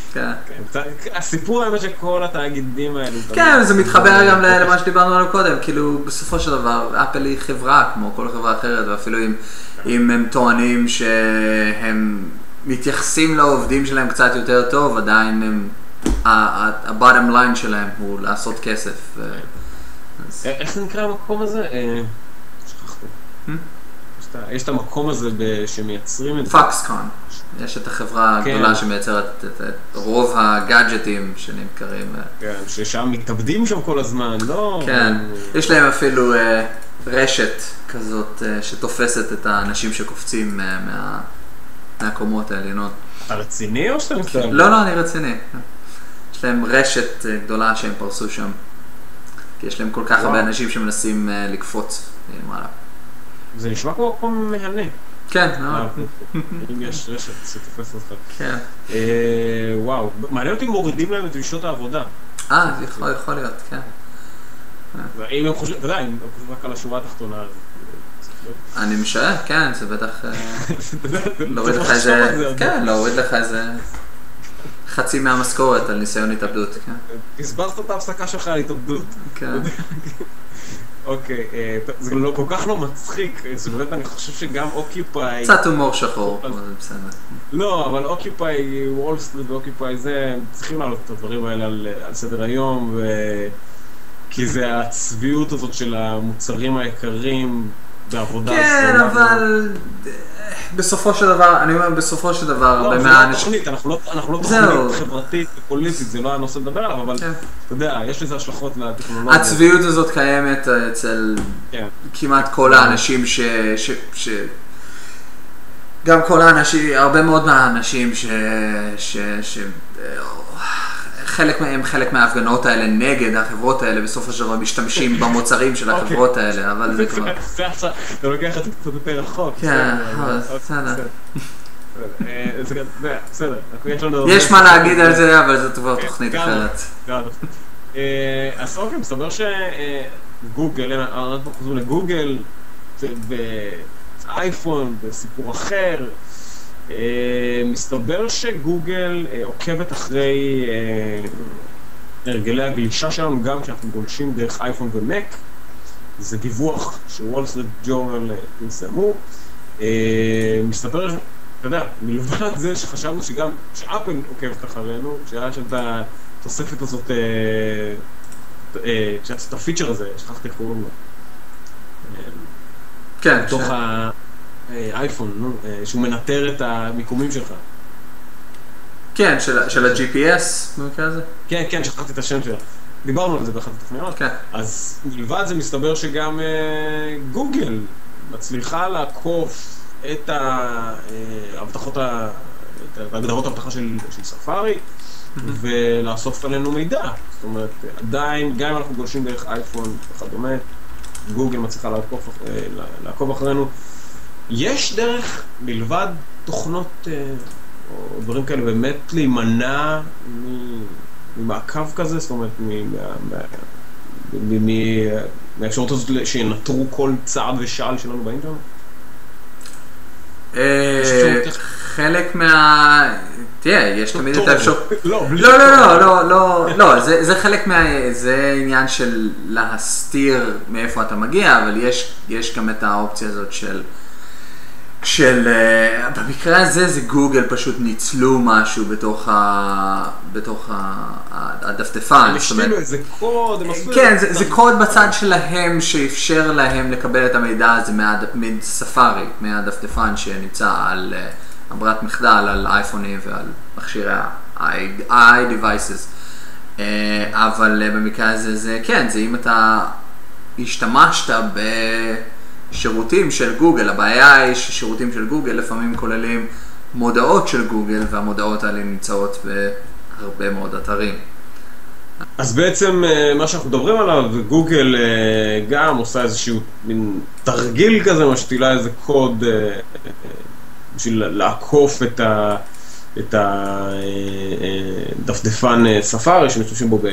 הסיפור האמת שכל התאגידים האלו... כן, זה מתחבר גם למה שדיברנו עליו קודם, כאילו בסופו של דבר אפל היא חברה כמו כל חברה אחרת, ואפילו אם הם טוענים שהם מתייחסים לעובדים שלהם קצת יותר טוב, עדיין הם, ה-bottom line שלהם הוא לעשות כסף. איך זה נקרא המקום הזה? שכחתי. יש את המקום הזה שמייצרים את זה. פוקסקון. יש את החברה הגדולה שמייצרת את רוב הגאדג'טים שנמכרים. כן, ששם מתאבדים שם כל הזמן, לא? כן, יש להם אפילו רשת כזאת שתופסת את האנשים שקופצים מהקומות העליונות. אתה רציני או שאתה מסתכל? לא, אני רציני. יש להם רשת גדולה שהם פרסו שם. כי יש להם כל כך הרבה אנשים שמנסים לקפוץ למעלה. זה נשמע כמו מקום מהנה. כן, אם יש רשת שתופס אותך. כן. וואו, מעניין אותי אם מורידים להם את דרישות העבודה. זה יכול להיות, כן. אם הם חושבים, אתה יודע, אם הם חושבים רק על השורה התחתונה. אני משער, כן, זה בטח... להוריד לך איזה... כן, להוריד לך איזה... חצי מהמשכורת על ניסיון התאבדות, כן. הסברת את ההפסקה שלך על התאבדות. כן. אוקיי, זה לא כל כך לא מצחיק, זה באמת אני חושב שגם אוקיופאי... קצת הומור שחור, אבל זה בסדר. לא, אבל אוקיופאי, וול סטריט ואוקיופאי זה, צריכים לעלות את הדברים האלה על סדר היום, כי זה הצביעות הזאת של המוצרים היקרים בעבודה. כן, אבל בסופו של דבר, אני אומר בסופו של דבר, לא, זה לא תוכנית, אנחנו לא תוכנית חברתית ופוליטית, זה לא הנושא לדבר עליו, אבל אתה יודע, יש לזה השלכות לטכנולוגיה. הצביעות הזאת קיימת אצל כמעט כל האנשים גם כל האנשים, הרבה מאוד מהאנשים חלק מההפגנות האלה נגד החברות האלה, בסופו של דבר משתמשים במוצרים של החברות האלה, אבל זה כבר... אתה לוקח את זה קצת יותר רחוק. כן, בסדר. בסדר. יש מה להגיד על זה, אבל זו כבר תוכנית אחרת. אז אוקיי, מסתבר שגוגל, אנחנו חוזרים לגוגל, באייפון, בסיפור אחר, מסתבר שגוגל עוקבת אחרי הרגלי הגלישה שלנו גם כשאנחנו גולשים דרך אייפון ומק. זה דיווח שוול סטריט ג'ורנל פרסמו. מסתבר, אתה יודע, מלבד זה שחשבנו שגם שאפל עוקבת אחרינו, שהיה שם את התוספת הזאת, את הפיצ'ר הזה, שכחתי איך קוראים לו. כן. בתוך האייפון, שהוא מנטר את המיקומים שלך. כן, של ה-GPS במקרה הזה? כן, כן, שכחתי את השם שלה. דיברנו על זה באחת התוכניות. כן. אז מלבד זה מסתבר שגם גוגל מצליחה לעקוף את הגדרות האבטחה של ספארי ולאסוף עלינו מידע. זאת אומרת, עדיין, גם אם אנחנו גולשים דרך אייפון וכדומה, גוגל מצליחה לעקוב אחרינו. יש דרך, מלבד תוכנות או דברים כאלה, באמת להימנע ממעקב כזה, זאת אומרת, מהאפשרות הזאת שינטרו כל צעד ושעל שלנו באינטרנט? חלק מה... תראה, יש תמיד את האפשרות... לא, זה חלק זה עניין של להסתיר מאיפה אתה מגיע, אבל יש גם את האופציה הזאת במקרה הזה זה גוגל פשוט ניצלו משהו בתוך הדפדפן. הם השתילו איזה קוד, כן, זה קוד בצד שלהם שאפשר להם לקבל את המידע הזה מספארי, מהדפדפן שנמצא על ברירת מחדל, על אייפונים ועל מכשירי i-devices. אבל במקרה הזה זה כן, זה אם אתה השתמשת שירותים של גוגל. הבעיה היא ששירותים של גוגל לפעמים כוללים מודעות של גוגל, והמודעות האלה נמצאות בהרבה מאוד אתרים. אז בעצם מה שאנחנו מדברים עליו, גוגל גם עושה איזשהו מין תרגיל כזה, משתילה איזה קוד בשביל לעקוף את הדפדפן ספארי שמשתמשים בו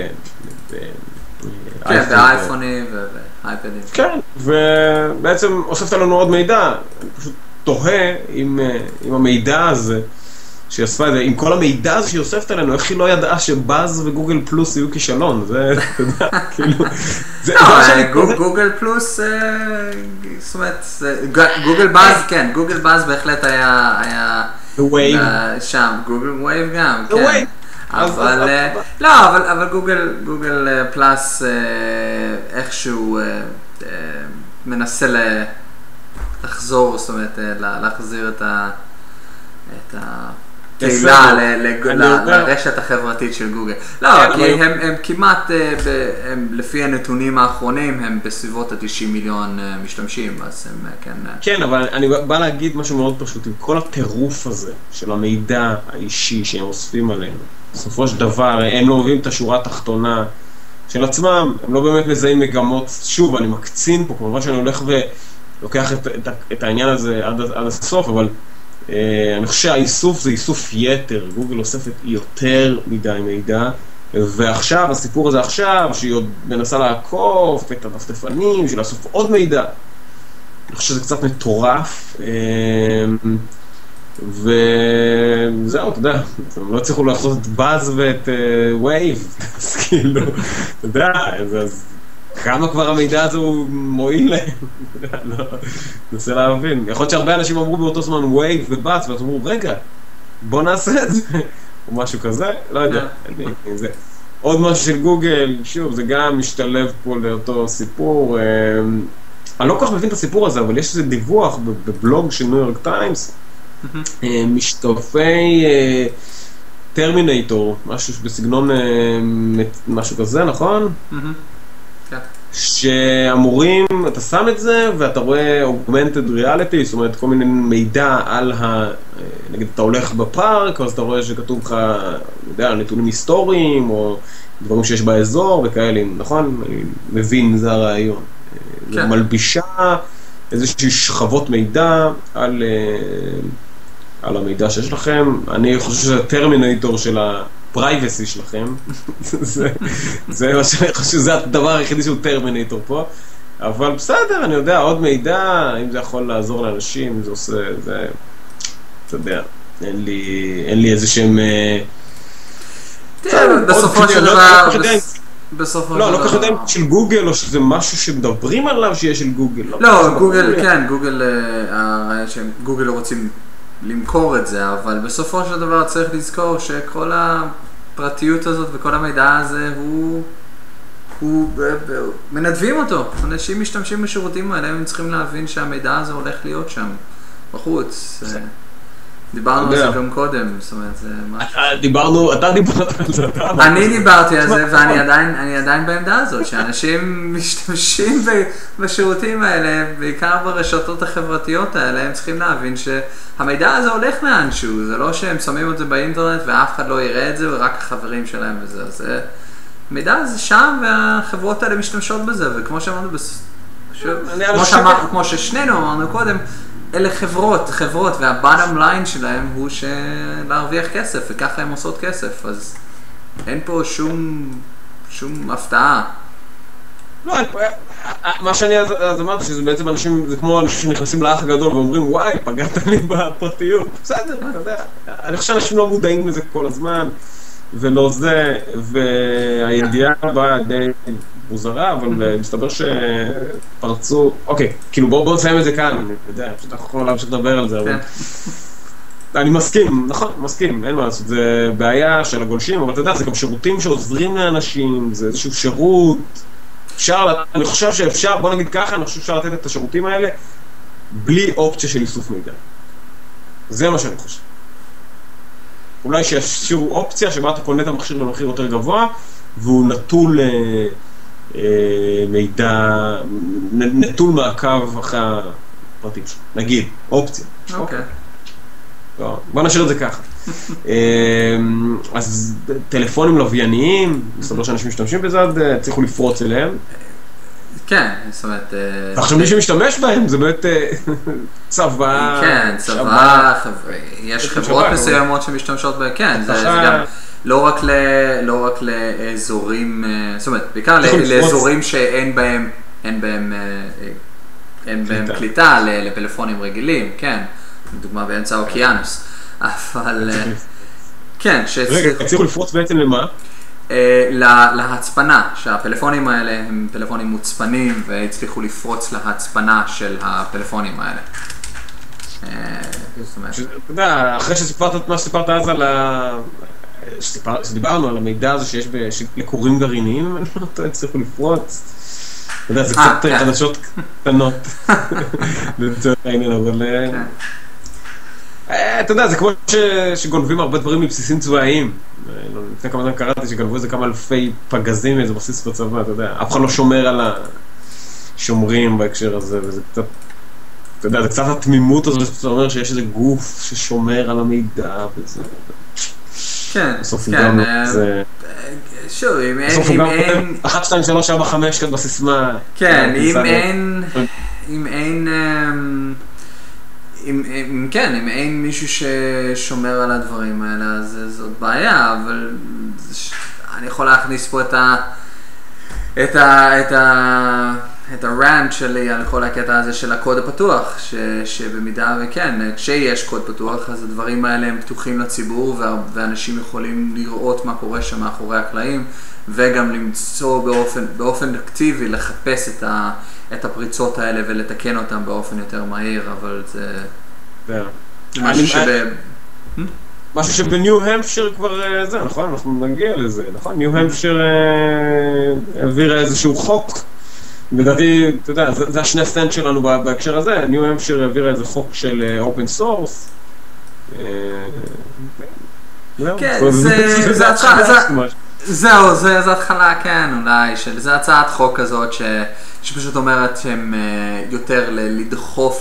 כן, באייפונים ובאייפדים. כן, ובעצם אוספת לנו עוד מידע. אני פשוט תוהה עם המידע הזה שאספה את זה, עם כל המידע הזה שהיא אוספת עלינו, איך היא לא ידעה שבאז וגוגל פלוס יהיו כישלון? זה, אתה יודע, כאילו... גוגל פלוס, זאת אומרת, גוגל באז, כן, גוגל באז בהחלט היה... שם, גוגל וייב גם, כן. אבל גוגל פלאס איכשהו מנסה לחזור, זאת אומרת, להחזיר את הקהילה לרשת החברתית של גוגל. לא, כי הם כמעט, לפי הנתונים האחרונים, הם בסביבות ה-90 מיליון משתמשים, אז הם כן... כן, אבל אני בא להגיד משהו מאוד פשוט, עם כל הטירוף הזה של המידע האישי שהם אוספים עלינו, בסופו של דבר הם לא מביאים את השורה התחתונה של עצמם, הם לא באמת מזהים מגמות. שוב, אני מקצין פה, כמובן שאני הולך ולוקח את העניין הזה עד הסוף, אבל אני חושב שהאיסוף זה איסוף יתר. גוגל אוספת יותר מדי מידע, ועכשיו, הסיפור הזה עכשיו, שהיא עוד מנסה לעקוף את הדפדפנים, בשביל לאסוף עוד מידע, אני חושב שזה קצת מטורף. וזהו, אתה יודע, הם לא הצליחו לעשות את באז ואת וייב, אז כאילו, אתה יודע, אז כמה כבר המידע הזה הוא מועיל להם, ננסה להבין. יכול להיות שהרבה אנשים אמרו באותו זמן וייב ובאז, ואז אמרו, רגע, בוא נעשה את זה, או משהו כזה, לא יודע, זה עוד משהו של גוגל, שוב, זה גם משתלב פה לאותו סיפור. אני לא כל כך מבין את הסיפור הזה, אבל יש איזה דיווח בבלוג של ניו יורק טיימס, משתופי טרמינטור, משהו בסגנון משהו כזה, נכון? שאמורים, אתה שם את זה ואתה רואה augmented reality, זאת אומרת כל מיני מידע על נגיד אתה הולך בפארק, אז אתה רואה שכתוב לך, לא יודע, נתונים היסטוריים או דברים שיש באזור וכאלה, נכון? אני מבין, זה הרעיון. זה מלבישה איזושהי שכבות מידע על המידע שיש לכם. אני חושב שזה טרמינטור של הפרייבסי שלכם. זה מה שאני חושב, זה הדבר היחידי שהוא טרמינטור פה. אבל בסדר, אני יודע, עוד מידע, אם זה יכול לעזור לאנשים, אם זה עושה, זה, אתה יודע, אין לי איזה שהם... בסופו של דבר... לא, לא כך יודע של גוגל, או שזה משהו שמדברים עליו שיש של גוגל. לא, גוגל, כן, גוגל רוצים למכור את זה, אבל בסופו של דבר צריך לזכור שכל הפרטיות הזאת וכל המידע הזה הוא מנדבים אותו. אנשים משתמשים בשירותים האלה, הם צריכים להבין שהמידע הזה הולך להיות שם, בחוץ. דיברנו על זה גם קודם, זאת אומרת, זה משהו... אתה דיברת על זה. אני דיברתי על זה, ואני עדיין בעמדה הזאת, שאנשים משתמשים בשירותים האלה, בעיקר ברשתות החברתיות האלה, הם צריכים להבין שהמידע הזה הולך לאנשהו, זה לא שהם שמים את זה באינטרנט ואף אחד לא יראה את זה, ורק החברים שלהם וזה, אז המידע הזה שם, והחברות האלה משתמשות בזה, וכמו שאמרנו, כמו ששנינו אמרנו קודם, אלה חברות, והבאדם ליין שלהם הוא להרוויח כסף, וככה הם עושות כסף, אז אין פה שום הפתעה. לא, מה שאני אז אמרתי, שזה בעצם אנשים, זה כמו אנשים שנכנסים לאח הגדול ואומרים, וואי, פגעת לי בפרטיות. בסדר, אתה יודע, אני חושב שאנשים לא מודעים לזה כל הזמן, ולא זה, והידיעה באה די מוזרה, אבל מסתבר שפרצו, אוקיי, כאילו בואו נסיים את זה כאן, אני יודע, פשוט אנחנו יכולים להמשיך לדבר על זה, אבל... אני מסכים, נכון, מסכים, אין מה לעשות, זה בעיה של הגולשים, אבל אתה יודע, זה גם שירותים שעוזרים לאנשים, זה איזשהו שירות, אני חושב שאפשר, בוא נגיד ככה, אני חושב שאפשר לתת את השירותים האלה, בלי אופציה של איסוף מידע. זה מה שאני חושב. אולי שישאירו אופציה שבה אתה קונה את המכשיר במחיר יותר גבוה, והוא נטול מידע, נטול מעקב אחרי הפרטים שלו. נגיד, אופציה. אוקיי. בוא נשאיר את זה ככה. אז טלפונים לווייניים, מסתבר שאנשים משתמשים בזה, צריכו לפרוץ אליהם. כן, זאת אומרת... עכשיו מי שמשתמש בהם זה באמת צבא, כן, צבא, יש חברות מסוימות שמשתמשות בהם, כן, זה גם לא רק לאזורים, זאת אומרת, בעיקר לאזורים שאין בהם קליטה, לפלאפונים רגילים, כן, לדוגמה באמצע האוקיינוס, אבל כן, רגע, הצליחו לפרוץ בעצם למה? להצפנה, שהפלאפונים האלה הם פלאפונים מוצפנים והצליחו לפרוץ להצפנה של הפלאפונים האלה. אתה יודע, אחרי שסיפרת את מה שסיפרת אז על שדיברנו על המידע הזה שיש לכורים גרעיניים, אני לא יודע, הצליחו לפרוץ. אתה יודע, זה קצת חדשות קטנות. אבל... אתה יודע, זה כמו שגונבים הרבה דברים מבסיסים צבאיים. לפני כמה זמן קראתי שגנבו איזה כמה אלפי פגזים מאיזה בסיס בצבא, אתה יודע. אף אחד לא שומר על השומרים בהקשר הזה, וזה קצת... אתה יודע, זה קצת התמימות הזו שאתה אומר שיש איזה גוף ששומר על המידע וזה... כן, כן. שוב, אם אין... 1, 2, 3, 4, 5 כאן בסיסמה... כן, אם אין מישהו ששומר על הדברים האלה, אז זאת בעיה, אבל אני יכול להכניס פה את הרנט שלי על כל הקטע הזה של הקוד הפתוח, שבמידה וכן, כשיש קוד פתוח, אז הדברים האלה הם פתוחים לציבור, ואנשים יכולים לראות מה קורה שם מאחורי הקלעים, וגם למצוא באופן אקטיבי, לחפש את הפריצות האלה ולתקן אותם באופן יותר מהיר, אבל זה משהו שבניו המפשיר כבר זה, נכון? אנחנו נגיע לזה, נכון? ניו המפשיר העבירה איזשהו חוק, לדעתי, אתה יודע, זה השני סטנט שלנו בהקשר הזה, ניו המפשיר העבירה איזה חוק של אופן סורס. כן, זהו, זה התחלה, כן, אולי, זה הצעת חוק כזאת שפשוט אומרת שהם יותר לדחוף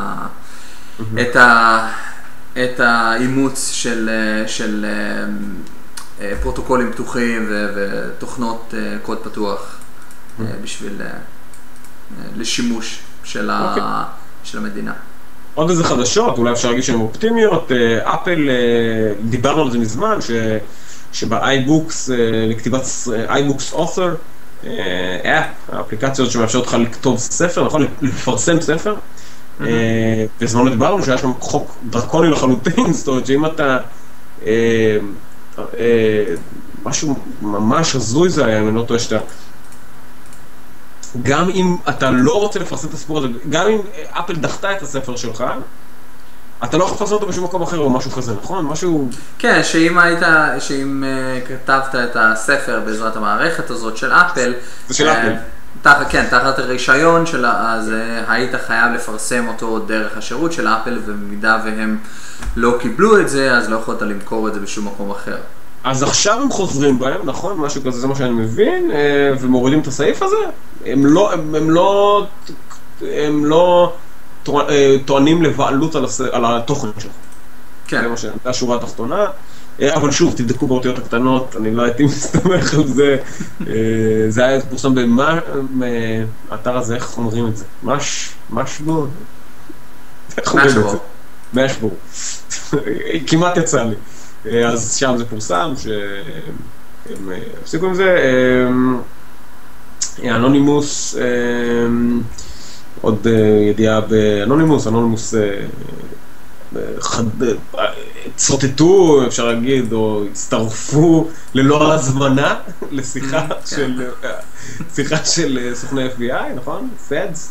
את האימוץ של פרוטוקולים פתוחים ותוכנות קוד פתוח בשביל לשימוש של המדינה. עוד איזה חדשות, אולי אפשר להגיד שהן אופטימיות, אפל, דיברנו על זה מזמן, שב-iBooks, לכתיבת iBooks Author, האפליקציות שמאפשרות לך לכתוב ספר, נכון? לפרסם ספר. בזמן דיברנו שהיה שם חוק דרקוני לחלוטין, זאת אומרת שאם אתה, משהו ממש הזוי זה היה, אני לא טועה שאתה, גם אם אתה לא רוצה לפרסם את הסיפור הזה, גם אם אפל דחתה את הספר שלך, אתה לא יכול לפרסם אותו בשום מקום אחר או משהו כזה, נכון? משהו... כן, שאם כתבת את הספר בעזרת המערכת הזאת של אפל, זה של אפל. כן, תחת הרישיון שלה, אז היית חייב לפרסם אותו דרך השירות של אפל, ובמידה והם לא קיבלו את זה, אז לא יכולת למכור את זה בשום מקום אחר. אז עכשיו הם חוזרים בהם, נכון? משהו כזה, זה מה שאני מבין, ומורידים את הסעיף הזה. הם לא טוענים לבעלות על התוכן שלך. כן. זה מה שזה השורה התחתונה. אבל שוב, תבדקו באותיות הקטנות, אני לא הייתי מסתמך על זה. זה היה פורסם באתר הזה, איך אומרים את זה? משבור? משבור. כמעט יצא לי. אז שם זה פורסם, שהם הפסיקו עם זה. אנונימוס, עוד ידיעה באנונימוס, אנונימוס צוטטו, אפשר להגיד, או הצטרפו ללא הזמנה לשיחה של סוכני FBI, נכון? פדס.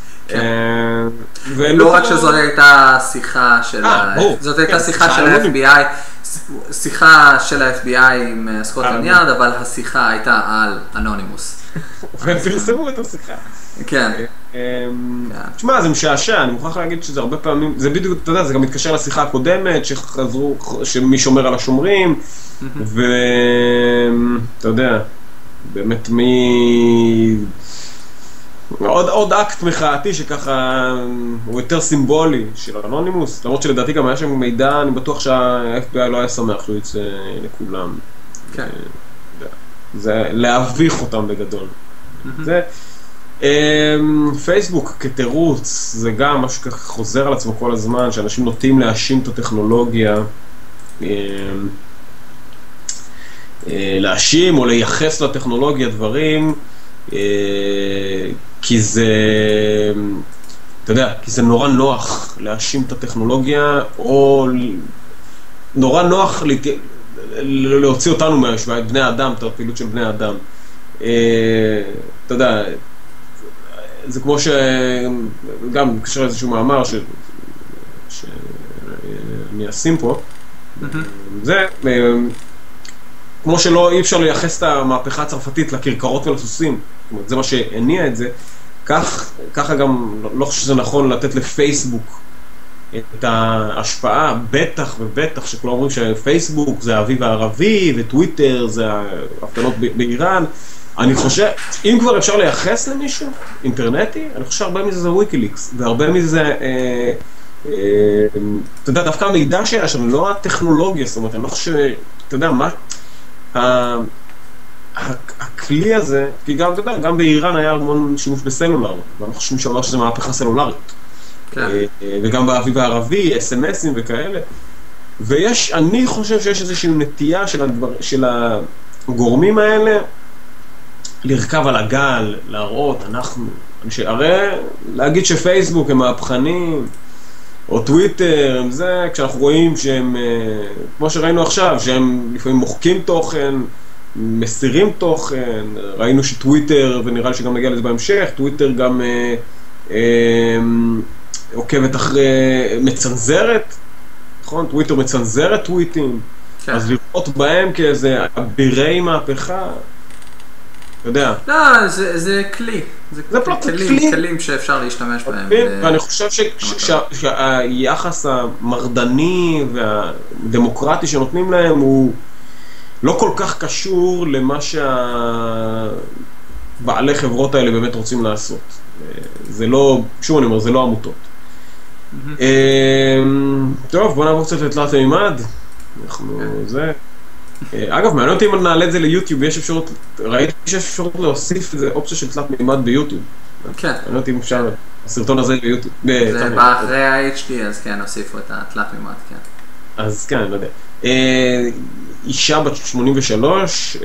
לא רק שזאת הייתה שיחה של ה-FBI, שיחה של ה-FBI עם סקוטלנד יארד, אבל השיחה הייתה על אנונימוס. והם פרסמו את השיחה. כן. תשמע, זה משעשע, אני מוכרח להגיד שזה הרבה פעמים, זה בדיוק, אתה יודע, זה גם מתקשר לשיחה הקודמת, שחזרו, שמי שומר על השומרים, ואתה יודע, באמת עוד אקט מחאתי שככה הוא יותר סימבולי של אנונימוס, למרות שלדעתי גם היה שם מידע, אני בטוח שה-FBI לא היה שמח שהוא יצא לכולם. כן. זה להביך אותם בגדול. זה פייסבוק כתירוץ, זה גם משהו ככה חוזר על עצמו כל הזמן, שאנשים נוטים להאשים את הטכנולוגיה, להאשים או לייחס לטכנולוגיה דברים, כי זה, אתה יודע, כי זה נורא נוח להאשים את הטכנולוגיה, או נורא נוח להוציא אותנו מהשוואת בני אדם, את הפעילות של בני אדם. אתה יודע, זה כמו שגם קשר איזשהו מאמר שאני אשים פה, זה כמו שלא אי אפשר לייחס את המהפכה הצרפתית לכרכרות ולסוסים, זאת אומרת, זה מה שהניע את זה, ככה גם לא חושב שזה נכון לתת לפייסבוק את ההשפעה, בטח ובטח שכולם אומרים שפייסבוק זה האביב הערבי וטוויטר זה ההפגנות באיראן. אני חושב, אם כבר אפשר לייחס למישהו אינטרנטי, אני חושב שהרבה מזה זה ויקיליקס, והרבה מזה זה, אתה יודע, דווקא המידע שהיה שם, לא הטכנולוגיה, זאת אומרת, אני לא חושב, אתה יודע, מה, הכלי הזה, כי גם, אתה יודע, גם באיראן היה המון שימוש בסלולר, ואני חושב שאומר שזה מהפכה סלולרית. וגם באביב הערבי, SMSים וכאלה. אני חושב שיש איזושהי נטייה של הגורמים האלה לרכב על הגל, להראות, הרי להגיד שפייסבוק הם מהפכנים, או טוויטר, הם זה, כשאנחנו רואים שהם, כמו שראינו עכשיו, שהם לפעמים מוחקים תוכן, מסירים תוכן, ראינו שטוויטר, ונראה לי שגם נגיע לזה בהמשך, טוויטר גם עוקבת אחרי מצנזרת, נכון? טוויטר מצנזרת טוויטים, אז לראות בהם כאיזה אבירי מהפכה, אתה יודע. לא, זה כלי. זה כלים שאפשר להשתמש בהם. ואני חושב שהיחס המרדני והדמוקרטי שנותנים להם הוא לא כל כך קשור למה שהבעלי חברות האלה באמת רוצים לעשות. זה לא, שוב אני אומר, זה לא עמותות. טוב, בוא נעבור קצת לתלת מימד. אגב, מעניין אותי אם נעלה את זה ליוטיוב, יש אפשרות, ראיתי שיש אפשרות להוסיף איזה אופציה של תלת מימד ביוטיוב. כן. מעניין אותי אם אפשר, הסרטון הזה ביוטיוב. זה בא אחרי ה-HD, אז כן, הוסיפו את התלת מימד, כן. אז כן, לא יודע. אישה בת 83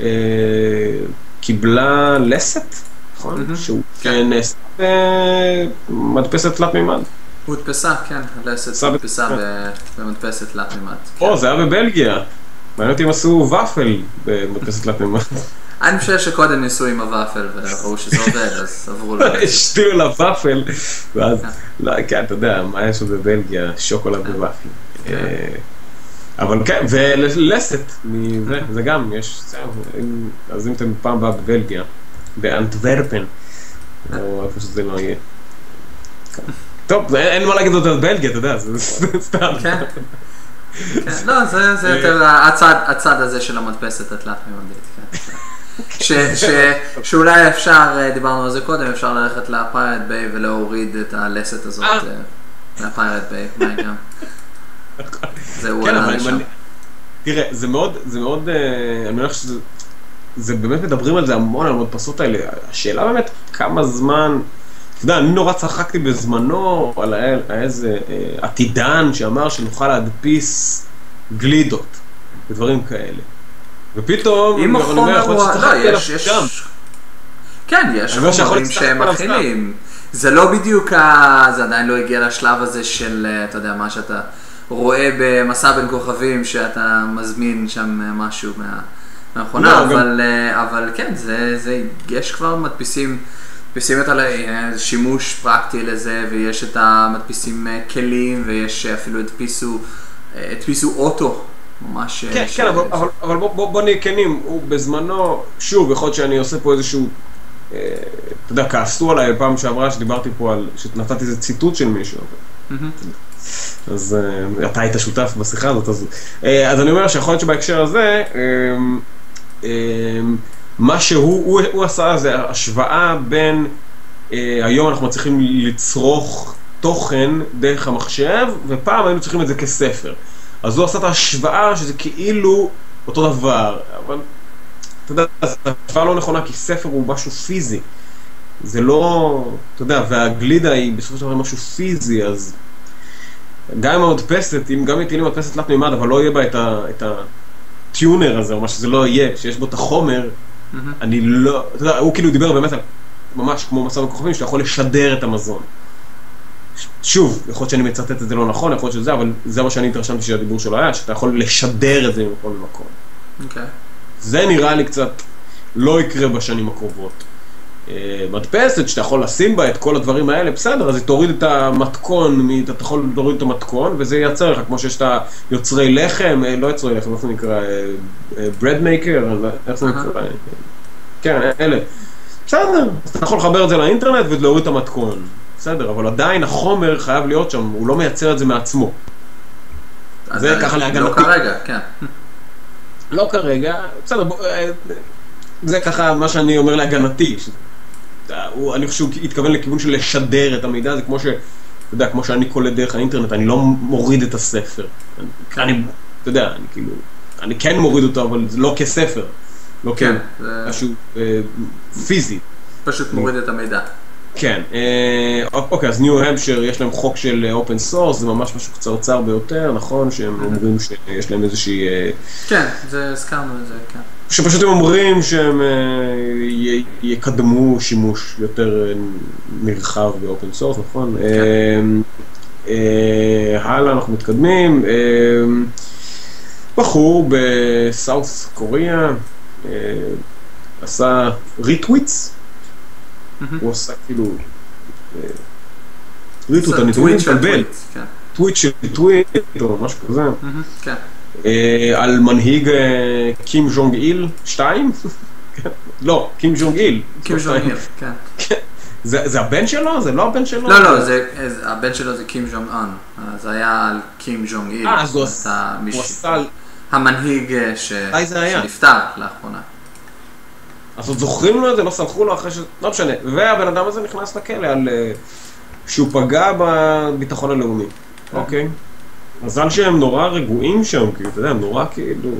קיבלה לסת, נכון? שהוא נעשה במדפסת תלת מימד. הודפסה, כן, הלסת הודפסה במדפסת תלת מימד. זה היה בבלגיה. מעניין אותי אם עשו ופל במדפסת תלת מימד. אני חושב שקודם ניסו עם הוואפל וראו שזה עובד, אז עברו לו. השתילו לוואפל, ואז, לא, כן, אתה יודע, מה יש עוד בבלגיה? שוקולד בוואפל. אבל כן, ולסת, זה גם, יש, אז אם אתם פעם בא בבלגיה, באנטוורפן, או איפה שזה לא יהיה. טוב, אין מה להגיד עוד על בלגיה, אתה יודע, זה סתם. כן. לא, זה יותר הצד הזה של המדפסת התלת-ממדית, שאולי אפשר, דיברנו על זה קודם, אפשר ללכת לפיירט ביי ולהוריד את הלסת הזאת לפיירט ביי, מה גם? זהו עלה לשם. תראה, זה מאוד, אני אומר שזה באמת מדברים על זה המון, על המדפסות האלה. השאלה באמת, כמה זמן, אתה יודע, אני נורא צחקתי בזמנו על איזה עתידן שאמר שנוכל להדפיס גלידות ודברים כאלה. ופתאום, אם החומר הוא... שם. כן, יש חומרים שהם מכינים. זה לא בדיוק, זה עדיין לא הגיע לשלב הזה של, אתה יודע, מה שאתה רואה במסע בין כוכבים, שאתה מזמין שם משהו מהמכונה, אבל כן, יש כבר מדפיסים את השימוש פרקטי לזה, ויש את המדפיסים כלים, ויש אפילו הדפיסו אוטו, ממש... כן, אבל בוא נהיה כנים, הוא בזמנו, שוב, יכול להיות שאני עושה פה איזשהו, אתה יודע, כעסו עליי פעם שעברה שדיברתי פה על, שנתתי איזה ציטוט של מישהו. אז אתה היית שותף בשיחה הזאת, אז אני אומר שיכול להיות שבהקשר הזה, מה שהוא עשה זה השוואה בין, היום אנחנו מצליחים לצרוך תוכן דרך המחשב, ופעם היינו צריכים את זה כספר. אז הוא עשה את ההשוואה שזה כאילו אותו דבר, אבל אתה יודע, זו השוואה לא נכונה, כי ספר הוא משהו פיזי. זה לא, אתה יודע, והגלידה היא בסופו של דבר משהו פיזי, אז גם עם המדפסת, גם אם תהיה לי מדפסת תלת מימד, אבל לא יהיה בה את הטיונר הזה, או מה שזה לא יהיה, שיש בו את החומר, אני לא, אתה יודע, הוא כאילו דיבר באמת על, ממש כמו מסע בכוכבים, שאתה יכול לשדר את המזון. שוב, יכול להיות שאני מצטט את זה לא נכון, יכול להיות שזה, אבל זה מה שאני התרשמתי שהדיבור שלו היה, שאתה יכול לשדר את זה ממקום למקום. אוקיי. זה נראה לי קצת לא יקרה בשנים הקרובות. מדפסת, שאתה יכול לשים בה את כל הדברים האלה, בסדר, אז היא תוריד את המתכון, אתה יכול להוריד את המתכון, וזה ייצר לך, כמו שיש את היוצרי לחם, לא יוצרי לחם, איך זה נקרא, bread maker, איך זה נקרא, כן, אלה. בסדר, אתה יכול לחבר את זה לאינטרנט ולהוריד את המתכון, בסדר, אבל עדיין החומר חייב להיות שם, הוא לא מייצר את זה מעצמו. זה ככה להגנתי. לא כרגע, כן. לא כרגע, בסדר, זה ככה מה שאני אומר להגנתי. אני חושב שהוא התכוון לכיוון של לשדר את המידע, זה כמו ש... אתה יודע, כמו שאני קולט דרך האינטרנט, אני לא מוריד את הספר. אתה יודע, אני כן מוריד אותו, אבל זה לא כספר. לא כמשהו פיזי. פשוט מוריד את המידע. כן. אוקיי, אז ניו המפשר, יש להם חוק של אופן סורס, זה ממש משהו קצרצר ביותר, נכון? שהם אומרים שיש להם איזושהי... כן, הזכרנו את זה, כן. שפשוט הם אומרים שהם יקדמו שימוש יותר נרחב באופן סורס, נכון? הלאה, אנחנו מתקדמים. בחור בסאוס קוריאה עשה ריטוויטס, הוא עשה כאילו ריטוויט, אני תמיד מתבלבל, טוויט של טוויט או משהו כזה, על מנהיג קים ז'ונג איל 2? לא, קים ז'ונג איל. קים ז'ונג איל, כן. זה הבן שלו? זה לא הבן שלו? לא, הבן שלו זה קים ז'ונג און, זה היה על קים ז'ונג איל. אז הוא עשה על... המנהיג שנפטר לאחרונה. אז עוד זוכרים לו את זה, לא סלחו לו אחרי ש... לא משנה. והבן אדם הזה נכנס לכלא על... שהוא פגע בביטחון הלאומי. אוקיי. מזל שהם נורא רגועים שם, כאילו, אתה יודע, הם נורא כאילו...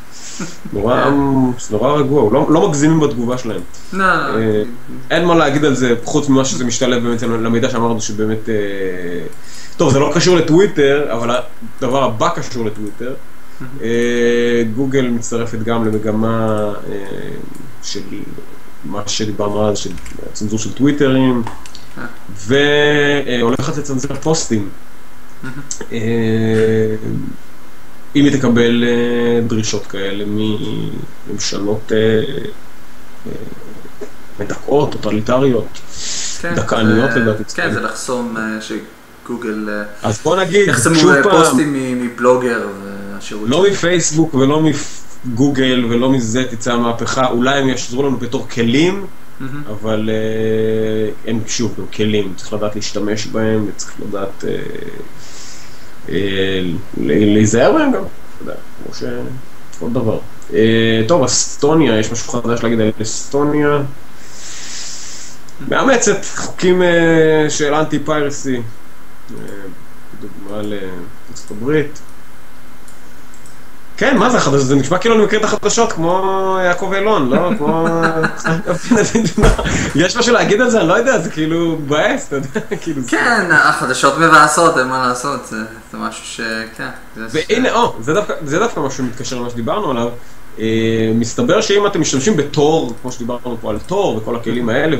נורא רגוע, לא מגזימים בתגובה שלהם. אין מה להגיד על זה, חוץ ממה שזה משתלב באמת למידע שאמרנו שבאמת... טוב, זה לא קשור לטוויטר, אבל הדבר הבא קשור לטוויטר. גוגל מצטרפת גם למגמה של מה שדיברנו אז, של צנזור של טוויטרים, והולכת לצנזר פוסטים. אם היא תקבל דרישות כאלה מממשלות מדכאות, טוטליטריות, דכאניות לדעתי. כן, זה לחסום שגוגל אז בוא נגיד, יחסמו פוסטים מבלוגר והשירות. לא מפייסבוק ולא מגוגל ולא מזה תצא המהפכה, אולי הם ישזרו לנו בתור כלים, אבל הם שוב, הם כלים, צריך לדעת להשתמש בהם וצריך לדעת להיזהר בהם גם, אתה יודע, כמו שכל דבר. טוב, אסטוניה, יש משהו חדש להגיד על אסטוניה. מאמצת חוקים של אנטי-פיירסי, דוגמה לארצות הברית. כן, מה זה החדש? זה נשמע כאילו אני מכיר את החדשות כמו יעקב אילון, לא? כמו... יש משהו להגיד על זה? אני לא יודע, זה כאילו מבאס, אתה יודע, כאילו... כן, החדשות מבאסות, אין מה לעשות, זה משהו ש... כן. והנה, זה דווקא משהו שמתקשר למה שדיברנו עליו. מסתבר שאם אתם משתמשים בתור, כמו שדיברנו פה על תור וכל הכלים האלה,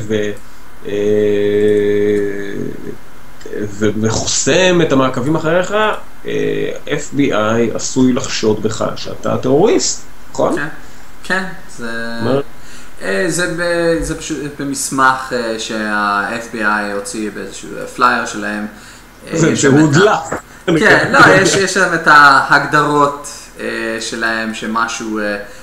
וחוסם את המעקבים אחריך, FBI עשוי לחשוד בך שאתה טרוריסט, נכון? כן, זה פשוט במסמך שה-FBI הוציא באיזשהו פלייר שלהם. זה הודלף. כן, לא, יש שם את ההגדרות שלהם שמשהו,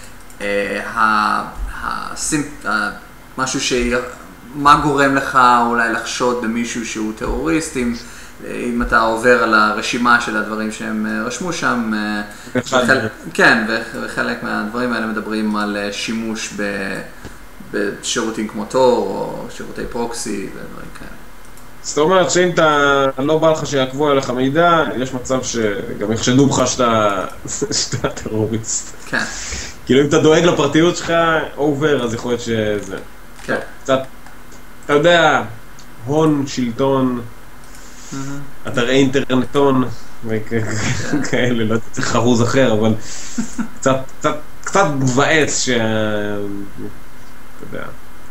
משהו מה גורם לך אולי לחשוד במישהו שהוא טרוריסט, אם אתה עובר על הרשימה של הדברים שהם רשמו שם. כן, וחלק מהדברים האלה מדברים על שימוש בשירותים כמו תור או שירותי פרוקסי ודברים כאלה. זאת אומרת שאם אתה לא בא לך שיעקבו עליך מידע, יש מצב שגם יחשדו בך שאתה טרוריסט. כן. כאילו אם אתה דואג לפרטיות שלך, אובר, אז יכול להיות שזה... כן. קצת, אתה יודע, הון, שלטון, אתרי אינטרנטון, וכאלה, לא צריך חרוז אחר, אבל קצת מבאס אתה יודע.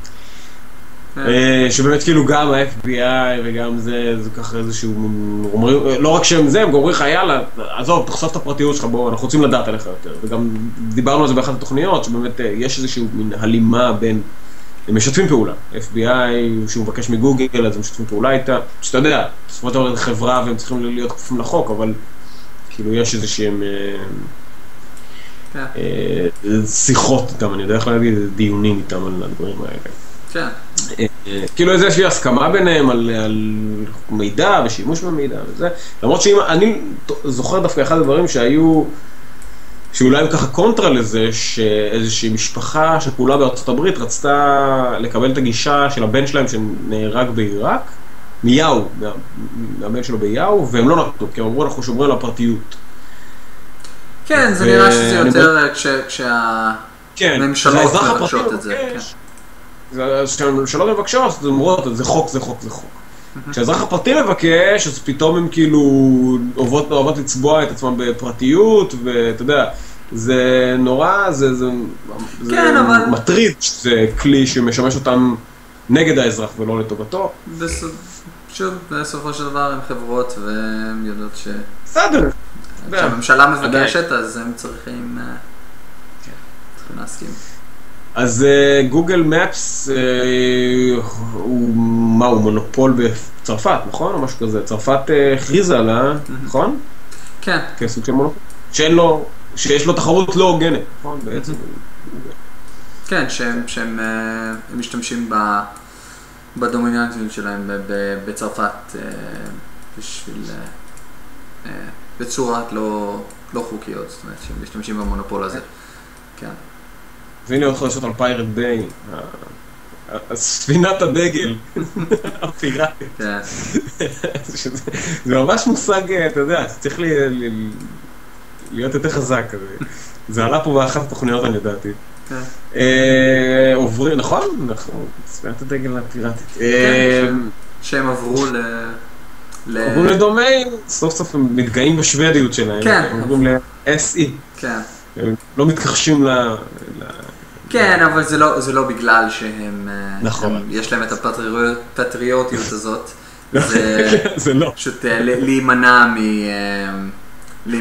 שבאמת כאילו גם ה-FBI וגם זה ככה איזשהו, לא רק שהם זה, הם גומרים לך, יאללה, עזוב, תחשוף את הפרטיות שלך, בואו, אנחנו רוצים לדעת עליך יותר. וגם דיברנו על זה באחת התוכניות, שבאמת יש איזשהו מין הלימה בין, הם משתפים פעולה. FBI, שהוא מבקש מגוגל, אז הם משתפים פעולה איתה, שאתה יודע, בסופו של דבר זה חברה והם צריכים להיות כפופים לחוק, אבל כאילו יש איזשהם שיחות איתם, אני יודע איך להגיד, דיונים איתם על הדברים האלה. כן. כאילו איזושהי הסכמה ביניהם על מידע ושימוש במידע וזה, למרות שאני זוכר דווקא אחד הדברים שהיו, שאולי הם ככה קונטרה לזה, שאיזושהי משפחה שכולה בארצות הברית רצתה לקבל את הגישה של הבן שלהם שנהרג בעיראק, מיהו, מהבן שלו ביהו, והם לא נתנו, כי הם אמרו אנחנו שומרים על הפרטיות. כן, זה נראה שזה יותר כשהממשלות מבקשות את זה. כשהממשלות מבקשות, אז אומרות, זה חוק. כשהאזרח הפרטי מבקש, אז פתאום הם כאילו אוהבות לצבוע את עצמם בפרטיות, ואתה יודע, זה נורא, זה מטריד, שזה כלי שמשמש אותם נגד האזרח ולא לטובתו. שוב, בסופו של דבר הם חברות, והן יודעות בסדר. כשהממשלה מבקשת, אז הם צריכים להסכים. אז גוגל מפס הוא מונופול בצרפת, נכון? או משהו כזה. צרפת הכריזה עליה, נכון? כן. כסוג של מונופול. שיש לו תחרות לא הוגנת, נכון? בעצם. כן, שהם משתמשים בדומיננטיות שלהם בצרפת בשביל, בצורת לא חוקיות, זאת אומרת, שהם משתמשים במונופול הזה. כן. והנה עוד חדשות על פיירט ביי, ספינת הדגל, הפיראטית. כן. זה ממש מושג, אתה יודע, צריך להיות יותר חזק. זה עלה פה באחת התוכניות, אני ידעתי. עוברים, נכון? ספינת הדגל הפיראטית. שהם עברו עברו לדומיין, סוף סוף הם מתגאים בשוודיות שלהם. כן. הם עוברים ל-SE. כן. הם לא מתכחשים כן, אבל זה לא בגלל שהם, נכון. יש להם את הפטריוטיות הזאת. זה לא. פשוט להימנע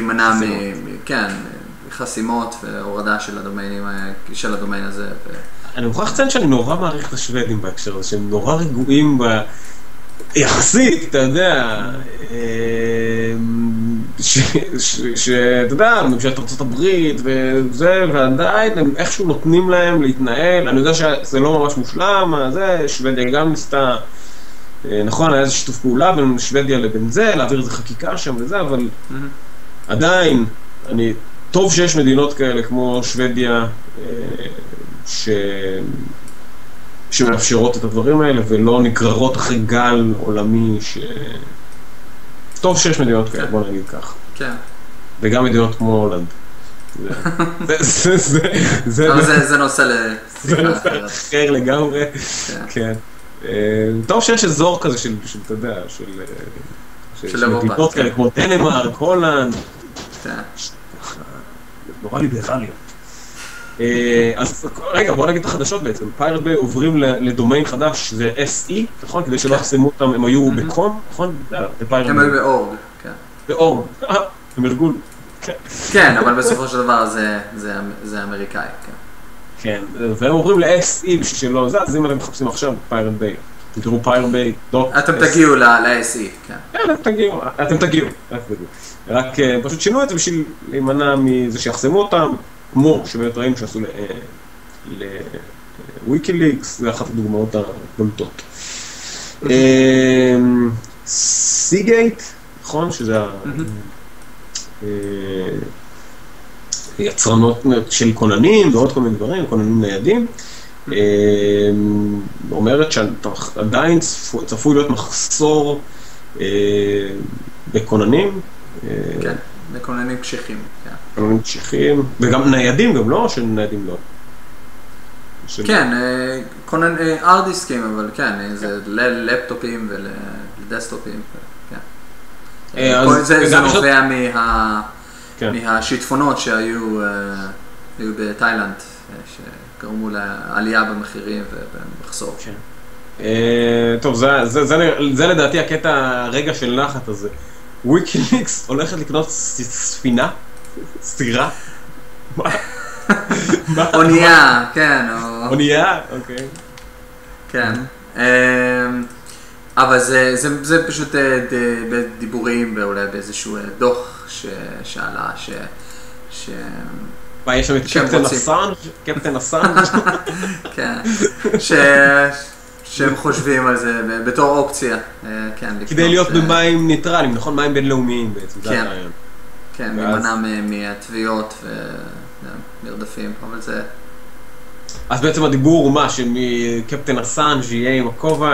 כן, חסימות והורדה של הדומיין הזה. אני מוכרח לציין שאני נורא מעריך את השוודים בהקשר הזה, שהם נורא רגועים יחסית, אתה יודע, שאתה יודע, ממשלת ארצות הברית וזה, ועדיין הם איכשהו נותנים להם להתנהל, אני יודע שזה לא ממש מושלם, שוודיה גם ניסתה, נכון, היה איזה שיתוף פעולה בין שוודיה לבין זה, להעביר איזה חקיקה שם וזה, אבל עדיין, טוב שיש מדינות כאלה כמו שוודיה, שמאפשרות את הדברים האלה ולא נגררות אחרי גל עולמי טוב שיש מדינות כאלה, בוא נגיד כך. כן. וגם מדינות כמו הולנד. זה נושא אחר לגמרי. כן. טוב שיש אזור כזה של, אתה יודע, של מדינות כאלה כמו דנמרק, הולנד. נורא ליברליות. אז רגע, בוא נגיד את החדשות בעצם. פיירט ביי עוברים לדומיין חדש, זה SE, נכון? כדי שלא יחסמו אותם, הם היו בקום, נכון? הם היו באורג, כן. באורג, הם ארגון. כן, אבל בסופו של דבר זה אמריקאי, כן. כן, והם עוברים ל-SE בשביל שלא זה, אז אם אתם מחפשים עכשיו פיירט ביי, אתם תראו פיירט ביי. אתם תגיעו ל-SE, כן. כן, אתם תגיעו. רק פשוט שינו את זה בשביל להימנע מזה שיחסמו אותם. כמו שבאמת ראינו שעשו לוויקיליקס, זה אחת הדוגמאות הבולטות. סיגייט, נכון? שזה יצרנות של כוננים ועוד כל מיני דברים, כוננים ניידים. אומרת שעדיין צפוי להיות מחסור בכוננים. כן. בכוננים קשיחים, כן. כוננים קשיחים, וגם ניידים גם לא, או שניידים לא? כן, ארדיסקים, אבל כן, זה ללפטופים ולדסטופים, כן. זה נובע מהשיטפונות שהיו בתאילנד, שגרמו לעלייה במחירים ובמחסור. טוב, זה לדעתי הקטע הרגע של נחת הזה. וויקיליקס הולכת לקנות ספינה? סירה? מה? אונייה, כן. אונייה? אוקיי. כן. אבל זה פשוט בדיבורים, ואולי באיזשהו דוח שעלה, מה, יש שם את קפטן אסאנג'? קפטן אסאנג'? כן. שהם חושבים על זה בתור אופציה, כן. כדי להיות במים ניטרליים, נכון? מים בינלאומיים בעצם, זה הרעיון. כן, להימנע מהתביעות ומרדפים, אבל זה... אז בעצם הדיבור הוא מה, שמקפטן אסאנג' יהיה עם הכובע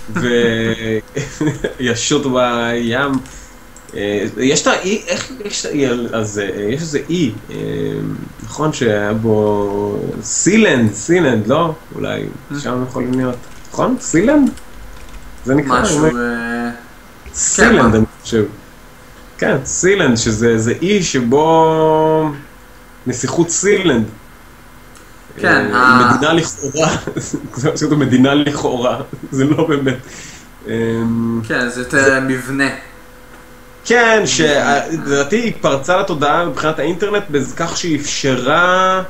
וישוט בים. יש את האי, איך יש את האי הזה? יש איזה אי, נכון שהיה בו סילנד, לא? אולי שם יכולים להיות. נכון? סילנד? זה נקרא משהו... סילנד, אני חושב. כן, סילנד, שזה אי שבו נסיכות סילנד. כן, מדינה לכאורה, זאת מדינה לכאורה, זה לא באמת. כן, זה יותר מבנה. כן, שלדעתי היא פרצה לתודעה מבחינת האינטרנט בכך שהיא אפשרה...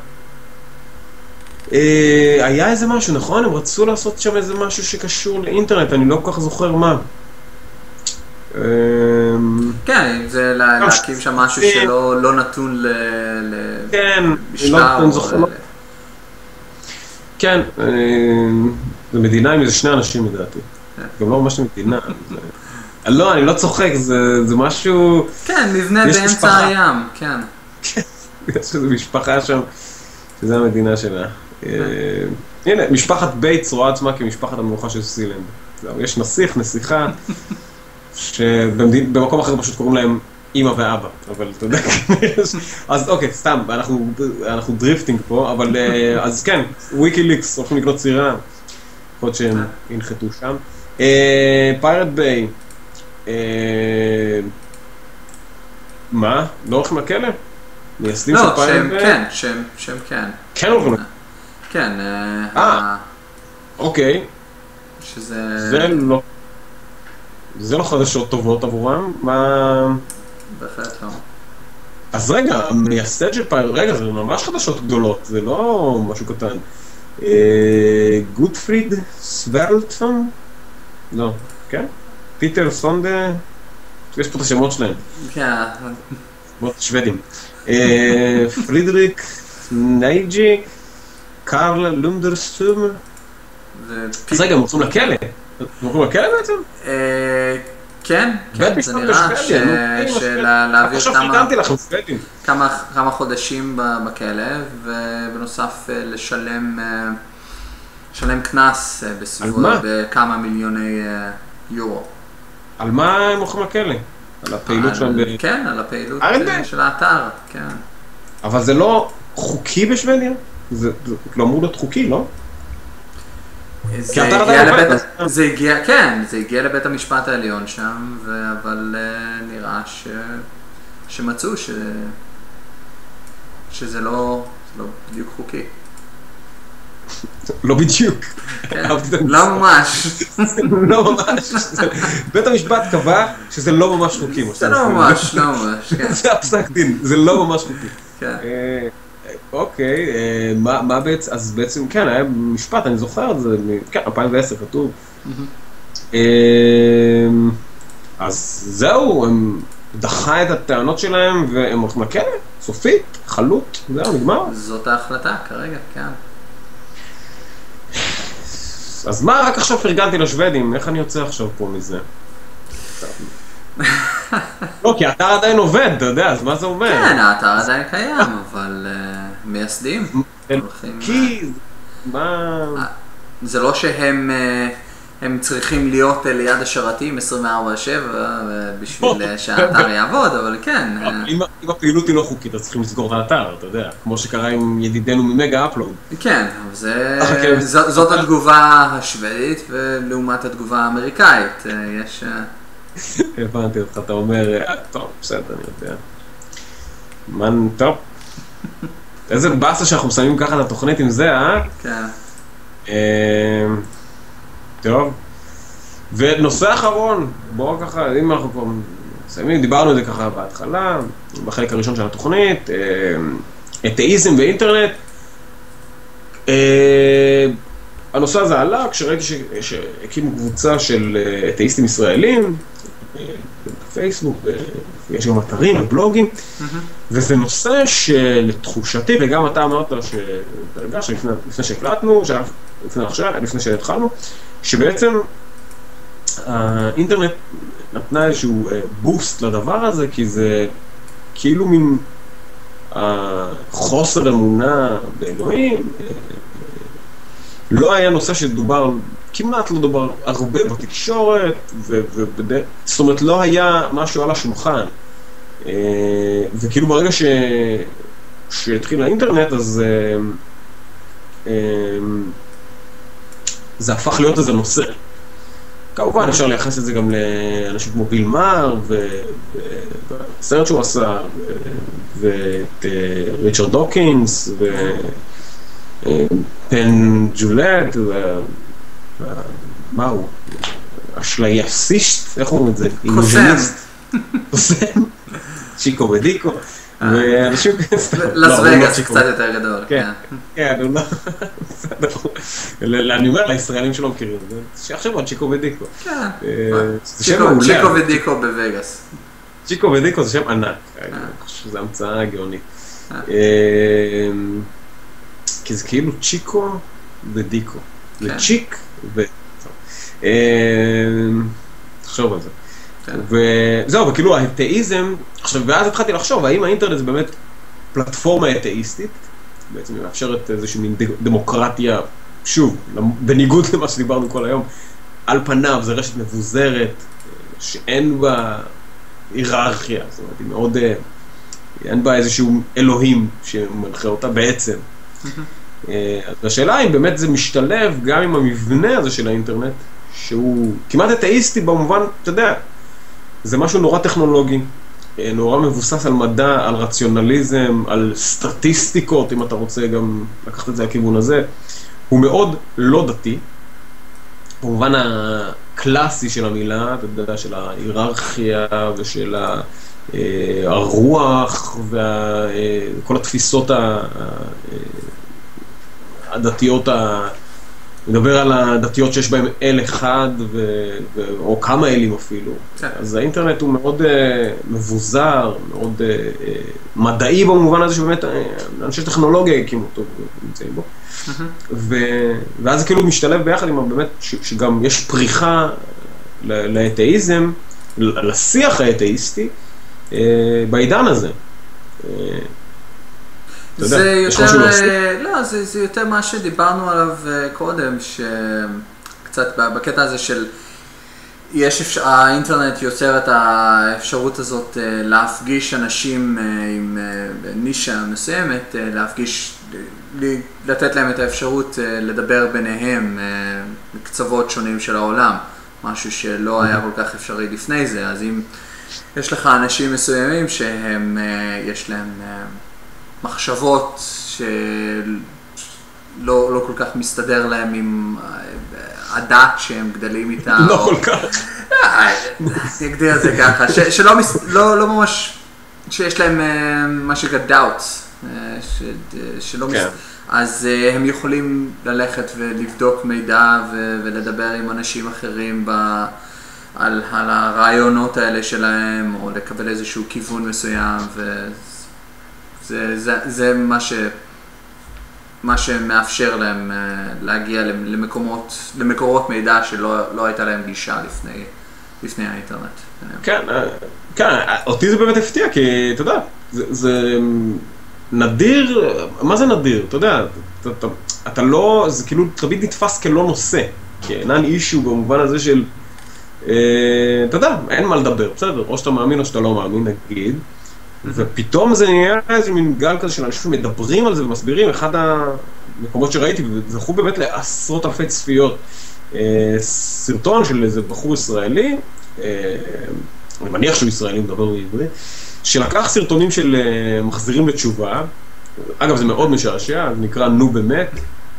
היה איזה משהו, נכון? הם רצו לעשות שם איזה משהו שקשור לאינטרנט, אני לא כל כך זוכר מה. כן, זה להקים שם משהו שלא נתון למשטר. כן, זה מדינה עם איזה שני אנשים לדעתי. גם לא ממש מדינה. לא, אני לא צוחק, זה משהו... כן, מבנה באמצע הים, כן. יש איזו משפחה שם, שזה המדינה שלה. הנה, משפחת בייטס רואה עצמה כמשפחת המלוכה של סילנד. יש נסיכה, שבמקום אחר פשוט קוראים להם אמא ואבא, אבל אתה יודע, אז אוקיי, סתם, אנחנו דריפטינג פה, אבל אז כן, וויקיליקס הולכים לקנות סירה, עוד שהם ינחתו שם. פיירט ביי, מה? לא הולכים לכלא? מייסדים של פיירט ביי? לא, שהם כן. כן הולכים לכלא? כן. אוקיי. שזה... זה לא חדשות טובות עבורם, מה... בהחלט לא. אז רגע, המייסד של פיירט, רגע, זה ממש חדשות גדולות, זה לא משהו קטן. גוטפריד סוורלטסון? לא, כן? פיטר סונדה? יש פה את השמות שלהם. כן. שמות שוודים. פרידריק נייג'י, קארל לונדרסטום. אז רגע, הם הולכים לכלא? הם הולכים לכלא בעצם? כן, זה נראה שלהעביר כמה חודשים בכלא, ובנוסף לשלם קנס בסביבות בכמה מיליוני יורו. על מה הם הולכים לכלא? על הפעילות שלהם? כן, על הפעילות של האתר, כן. אבל זה לא חוקי בשוודיה? זה לא אמור להיות חוקי, לא? זה הגיע לבית המשפט העליון שם, אבל נראה שמצאו שזה לא בדיוק חוקי. לא בדיוק. לא ממש. לא ממש. בית המשפט קבע שזה לא ממש חוקי. זה לא ממש, לא ממש. זה הפסק דין, זה לא ממש חוקי. כן. אוקיי, מה בעצם, אז בעצם, כן, היה משפט, אני זוכר את זה, כן, 2010 כתוב. אז זהו, הם דחה את הטענות שלהם, והם הולכים לכלא, סופית, חלוט, זהו, נגמר. זאת ההחלטה כרגע, כן. אז מה, רק עכשיו פרגנתי לשוודים, איך אני יוצא עכשיו פה מזה? לא, כי האתר עדיין עובד, אתה יודע, אז מה זה אומר? כן, האתר עדיין קיים, אבל מייסדים. כי, מה... זה לא שהם צריכים להיות ליד השרתים 24/7 בשביל שהאתר יעבוד, אבל כן. אם הפעילות היא לא חוקית, אז צריכים לסגור את האתר, אתה יודע, כמו שקרה עם ידידנו ממגה אפלוד. כן, זאת התגובה השוודית, ולעומת התגובה האמריקאית, יש... הבנתי אותך, אתה אומר, טוב, בסדר, אני יודע. מן, טוב. איזה באסה שאנחנו מסיימים ככה את התוכנית עם זה, אה? כן. טוב. ונושא אחרון, בואו ככה, אם אנחנו כבר מסיימים, דיברנו על זה ככה בהתחלה, בחלק הראשון של התוכנית, אתאיזם ואינטרנט. הנושא הזה עלה כשראיתי שהקימו קבוצה של אתאיסטים ישראלים, בפייסבוק, יש גם אתרים ובלוגים, וזה נושא שלתחושתי, וגם אתה אמרת לפני שהקלטנו, לפני שהתחלנו, שבעצם האינטרנט נתנה איזשהו בוסט לדבר הזה, כי זה כאילו מין חוסר אמונה באלוהים, לא היה נושא שדובר, כמעט לא דובר הרבה בתקשורת, זאת אומרת לא היה משהו על השולחן, וכאילו ברגע שהתחיל האינטרנט, אז זה הפך להיות איזה נושא. כמובן אפשר לייחס את זה גם לאנשים כמו ביל מאר, והסרט שהוא עשה, ואת ריצ'רד דוקינס, פן ג'ולט, מה הוא? אשלייסיסט? איך אומרים את זה? קוסם. צ'יקו ודיקו. ואנשים... לס וגאס קצת יותר גדול. כן, הוא לא... אני אומר לישראלים שלא מכירים, שעכשיו עוד צ'יקו ודיקו. כן. צ'יקו ודיקו בווגאס. צ'יקו ודיקו זה שם ענק. זו המצאה גאונית. כי זה כאילו צ'יקו ודיקו. זה צ'יק ו... תחשוב על זה. וזהו, וכאילו האתאיזם, עכשיו, ואז התחלתי לחשוב, האם האינטרנט זה באמת פלטפורמה אתאיסטית, בעצם היא מאפשרת איזושהי מין דמוקרטיה, שוב, בניגוד למה שדיברנו כל היום, על פניו זה רשת מבוזרת, שאין בה היררכיה, זאת אומרת, היא מאוד, אין בה איזשהו אלוהים שמנחה אותה בעצם. והשאלה היא, באמת זה משתלב גם עם המבנה הזה של האינטרנט, שהוא כמעט אתאיסטי במובן, אתה יודע, זה משהו נורא טכנולוגי, נורא מבוסס על מדע, על רציונליזם, על סטטיסטיקות, אם אתה רוצה גם לקחת את זה לכיוון הזה. הוא מאוד לא דתי, במובן הקלאסי של המילה, אתה יודע, של ההיררכיה ושל הרוח וכל התפיסות הדתיות, נדבר על הדתיות שיש בהן אל אחד, או כמה אלים אפילו. אז האינטרנט הוא מאוד מבוזר, מאוד מדעי במובן הזה שבאמת אנשי טכנולוגיה הקימו אותו ונמצאים בו. ואז זה כאילו משתלב ביחד עם באמת שגם יש פריחה לאתאיזם, לשיח האתאיסטי, בעידן הזה. זה יותר מה שדיברנו עליו קודם, שקצת בקטע הזה של האינטרנט יוצר את האפשרות הזאת להפגיש אנשים עם נישה מסוימת, לתת להם את האפשרות לדבר ביניהם בקצוות שונים של העולם, משהו שלא היה כל כך אפשרי לפני זה. אז אם יש לך אנשים מסוימים שהם, יש להם מחשבות שלא כל כך מסתדר להם עם הדת שהם גדלים איתה. לא כל כך. אני אגדיר את זה ככה, שלא ממש, שיש להם מה שנקרא doubts, אז הם יכולים ללכת ולבדוק מידע ולדבר עם אנשים אחרים על הרעיונות האלה שלהם, או לקבל איזשהו כיוון מסוים, זה מה שמאפשר להם להגיע למקורות מידע שלא הייתה להם גישה לפני האינטרנט. כן, אותי זה באמת הפתיע, כי אתה יודע, זה נדיר, מה זה נדיר? אתה יודע, אתה לא, זה כאילו תמיד נתפס כלא נושא, כאינן אישו במובן הזה של, אתה יודע, אין מה לדבר, בסדר, או שאתה מאמין או שאתה לא מאמין, נגיד, ופתאום זה נהיה איזה מין גל כזה של אנשים שמדברים על זה ומסבירים. אחד המקומות שראיתי, וזכו באמת לעשרות אלפי צפיות, סרטון של איזה בחור ישראלי, אני מניח שהוא ישראלי, מדבר בעברית, שלקח סרטונים של מחזירים בתשובה, אגב זה מאוד משעשע, זה נקרא נו באמת,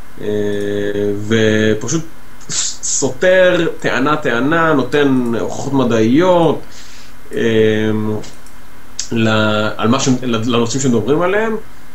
ופשוט סותר טענה, נותן הוכחות מדעיות, לנושאים שמדברים עליהם,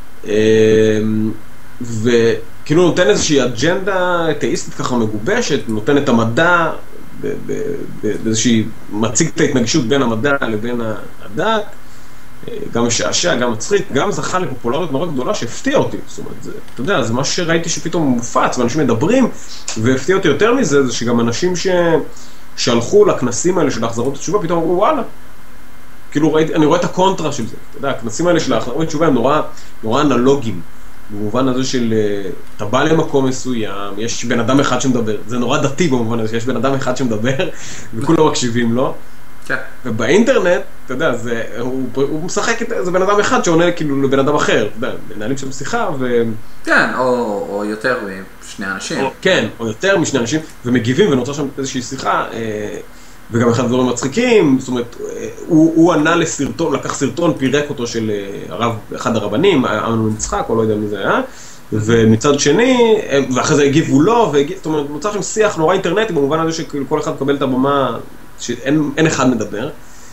וכאילו נותן איזושהי אג'נדה אתאיסטית ככה מגובשת, נותן את המדע, באיזושהי, מציג את ההתנגשות בין המדע לבין הדת, גם משעשע, גם מצחיק, גם זכה לפופולריות מאוד גדולה שהפתיע אותי. זאת אומרת, אתה יודע, זה משהו שראיתי שפתאום מופץ ואנשים מדברים, והפתיע אותי יותר מזה, זה שגם אנשים שהלכו לכנסים האלה של החזרות התשובה, פתאום אמרו, וואלה, כאילו אני רואה את הקונטרה של זה. אתה יודע, הכנסים האלה של החזרות התשובה הם נורא אנלוגיים, במובן הזה של, אתה בא למקום מסוים, יש בן אדם אחד שמדבר, זה נורא דתי במובן הזה, שיש בן אדם אחד שמדבר, וכולם מקשיבים לו, ובאינטרנט, אתה יודע, הוא משחק, זה בן אדם אחד שעונה כאילו לבן אדם אחר, אתה יודע, מנהלים שם שיחה ו... כן, או יותר משני אנשים. כן, או יותר משני אנשים, ומגיבים ונוצר שם איזושהי שיחה, וגם אחד הדברים מצחיקים, זאת אומרת, הוא ענה לסרטון, לקח סרטון, פירק אותו של אחד הרבנים, אמנון יצחק, או לא יודע מי זה היה, ומצד שני, ואחרי זה הגיבו לו, זאת אומרת, נוצר שם שיח נורא אינטרנטי, במובן הזה שכל אחד מקבל את הבמה, שאין אחד מדבר.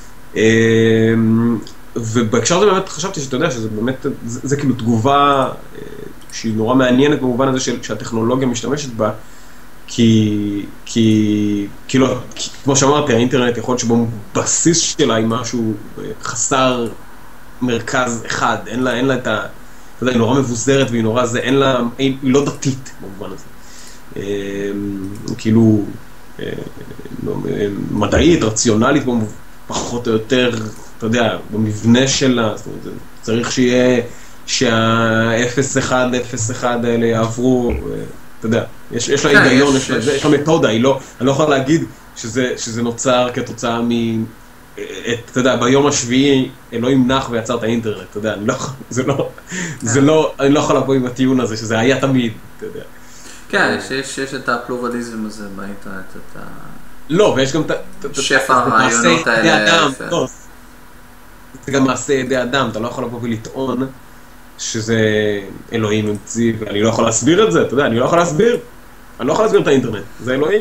ובהקשר הזה באמת חשבתי שאתה יודע שזה באמת, זה כאילו תגובה שהיא נורא מעניינת במובן הזה שהטכנולוגיה משתמשת בה, כי כמו שאמרתי, האינטרנט יכול להיות שבבסיס שלה היא משהו חסר מרכז אחד, אין לה את ה... אתה יודע, היא נורא מבוזרת והיא נורא זה, היא לא דתית במובן הזה. כאילו... מדעית, רציונלית, פחות או יותר, אתה יודע, במבנה שלה, זאת אומרת, צריך שיהיה שה-0-1 האלה יעברו, אתה יודע, יש לה היגיון, יש לה מתודה, אני לא יכול להגיד שזה נוצר כתוצאה אתה יודע, ביום השביעי אלוהים נח ויצר את האינטרנט, אתה יודע, אני לא יכול לבוא עם הטיעון הזה, שזה היה תמיד, אתה יודע. כן, יש את הפלורליזם הזה באינטרנט, את לא, ויש גם את שפע הרעיונות האלה. זה גם מעשה ידי אדם, אתה לא יכול לבוא ולטעון שזה אלוהים המציא, ואני לא יכול להסביר את זה, אתה יודע, אני לא יכול להסביר את האינטרנט, זה אלוהים.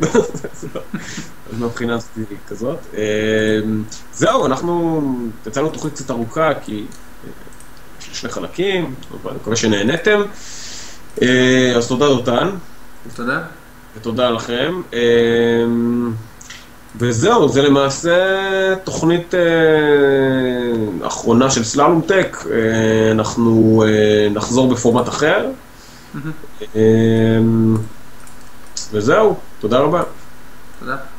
אז מהבחינה הזאת כזאת. זהו, אנחנו יצאנו תוכנית קצת ארוכה, כי יש שני חלקים, אני מקווה שנהנתם. אז תודה דותן. תודה. ותודה לכם. וזהו, זה למעשה תוכנית אחרונה של סללום טק. אנחנו נחזור בפורמט אחר. וזהו, תודה רבה. תודה.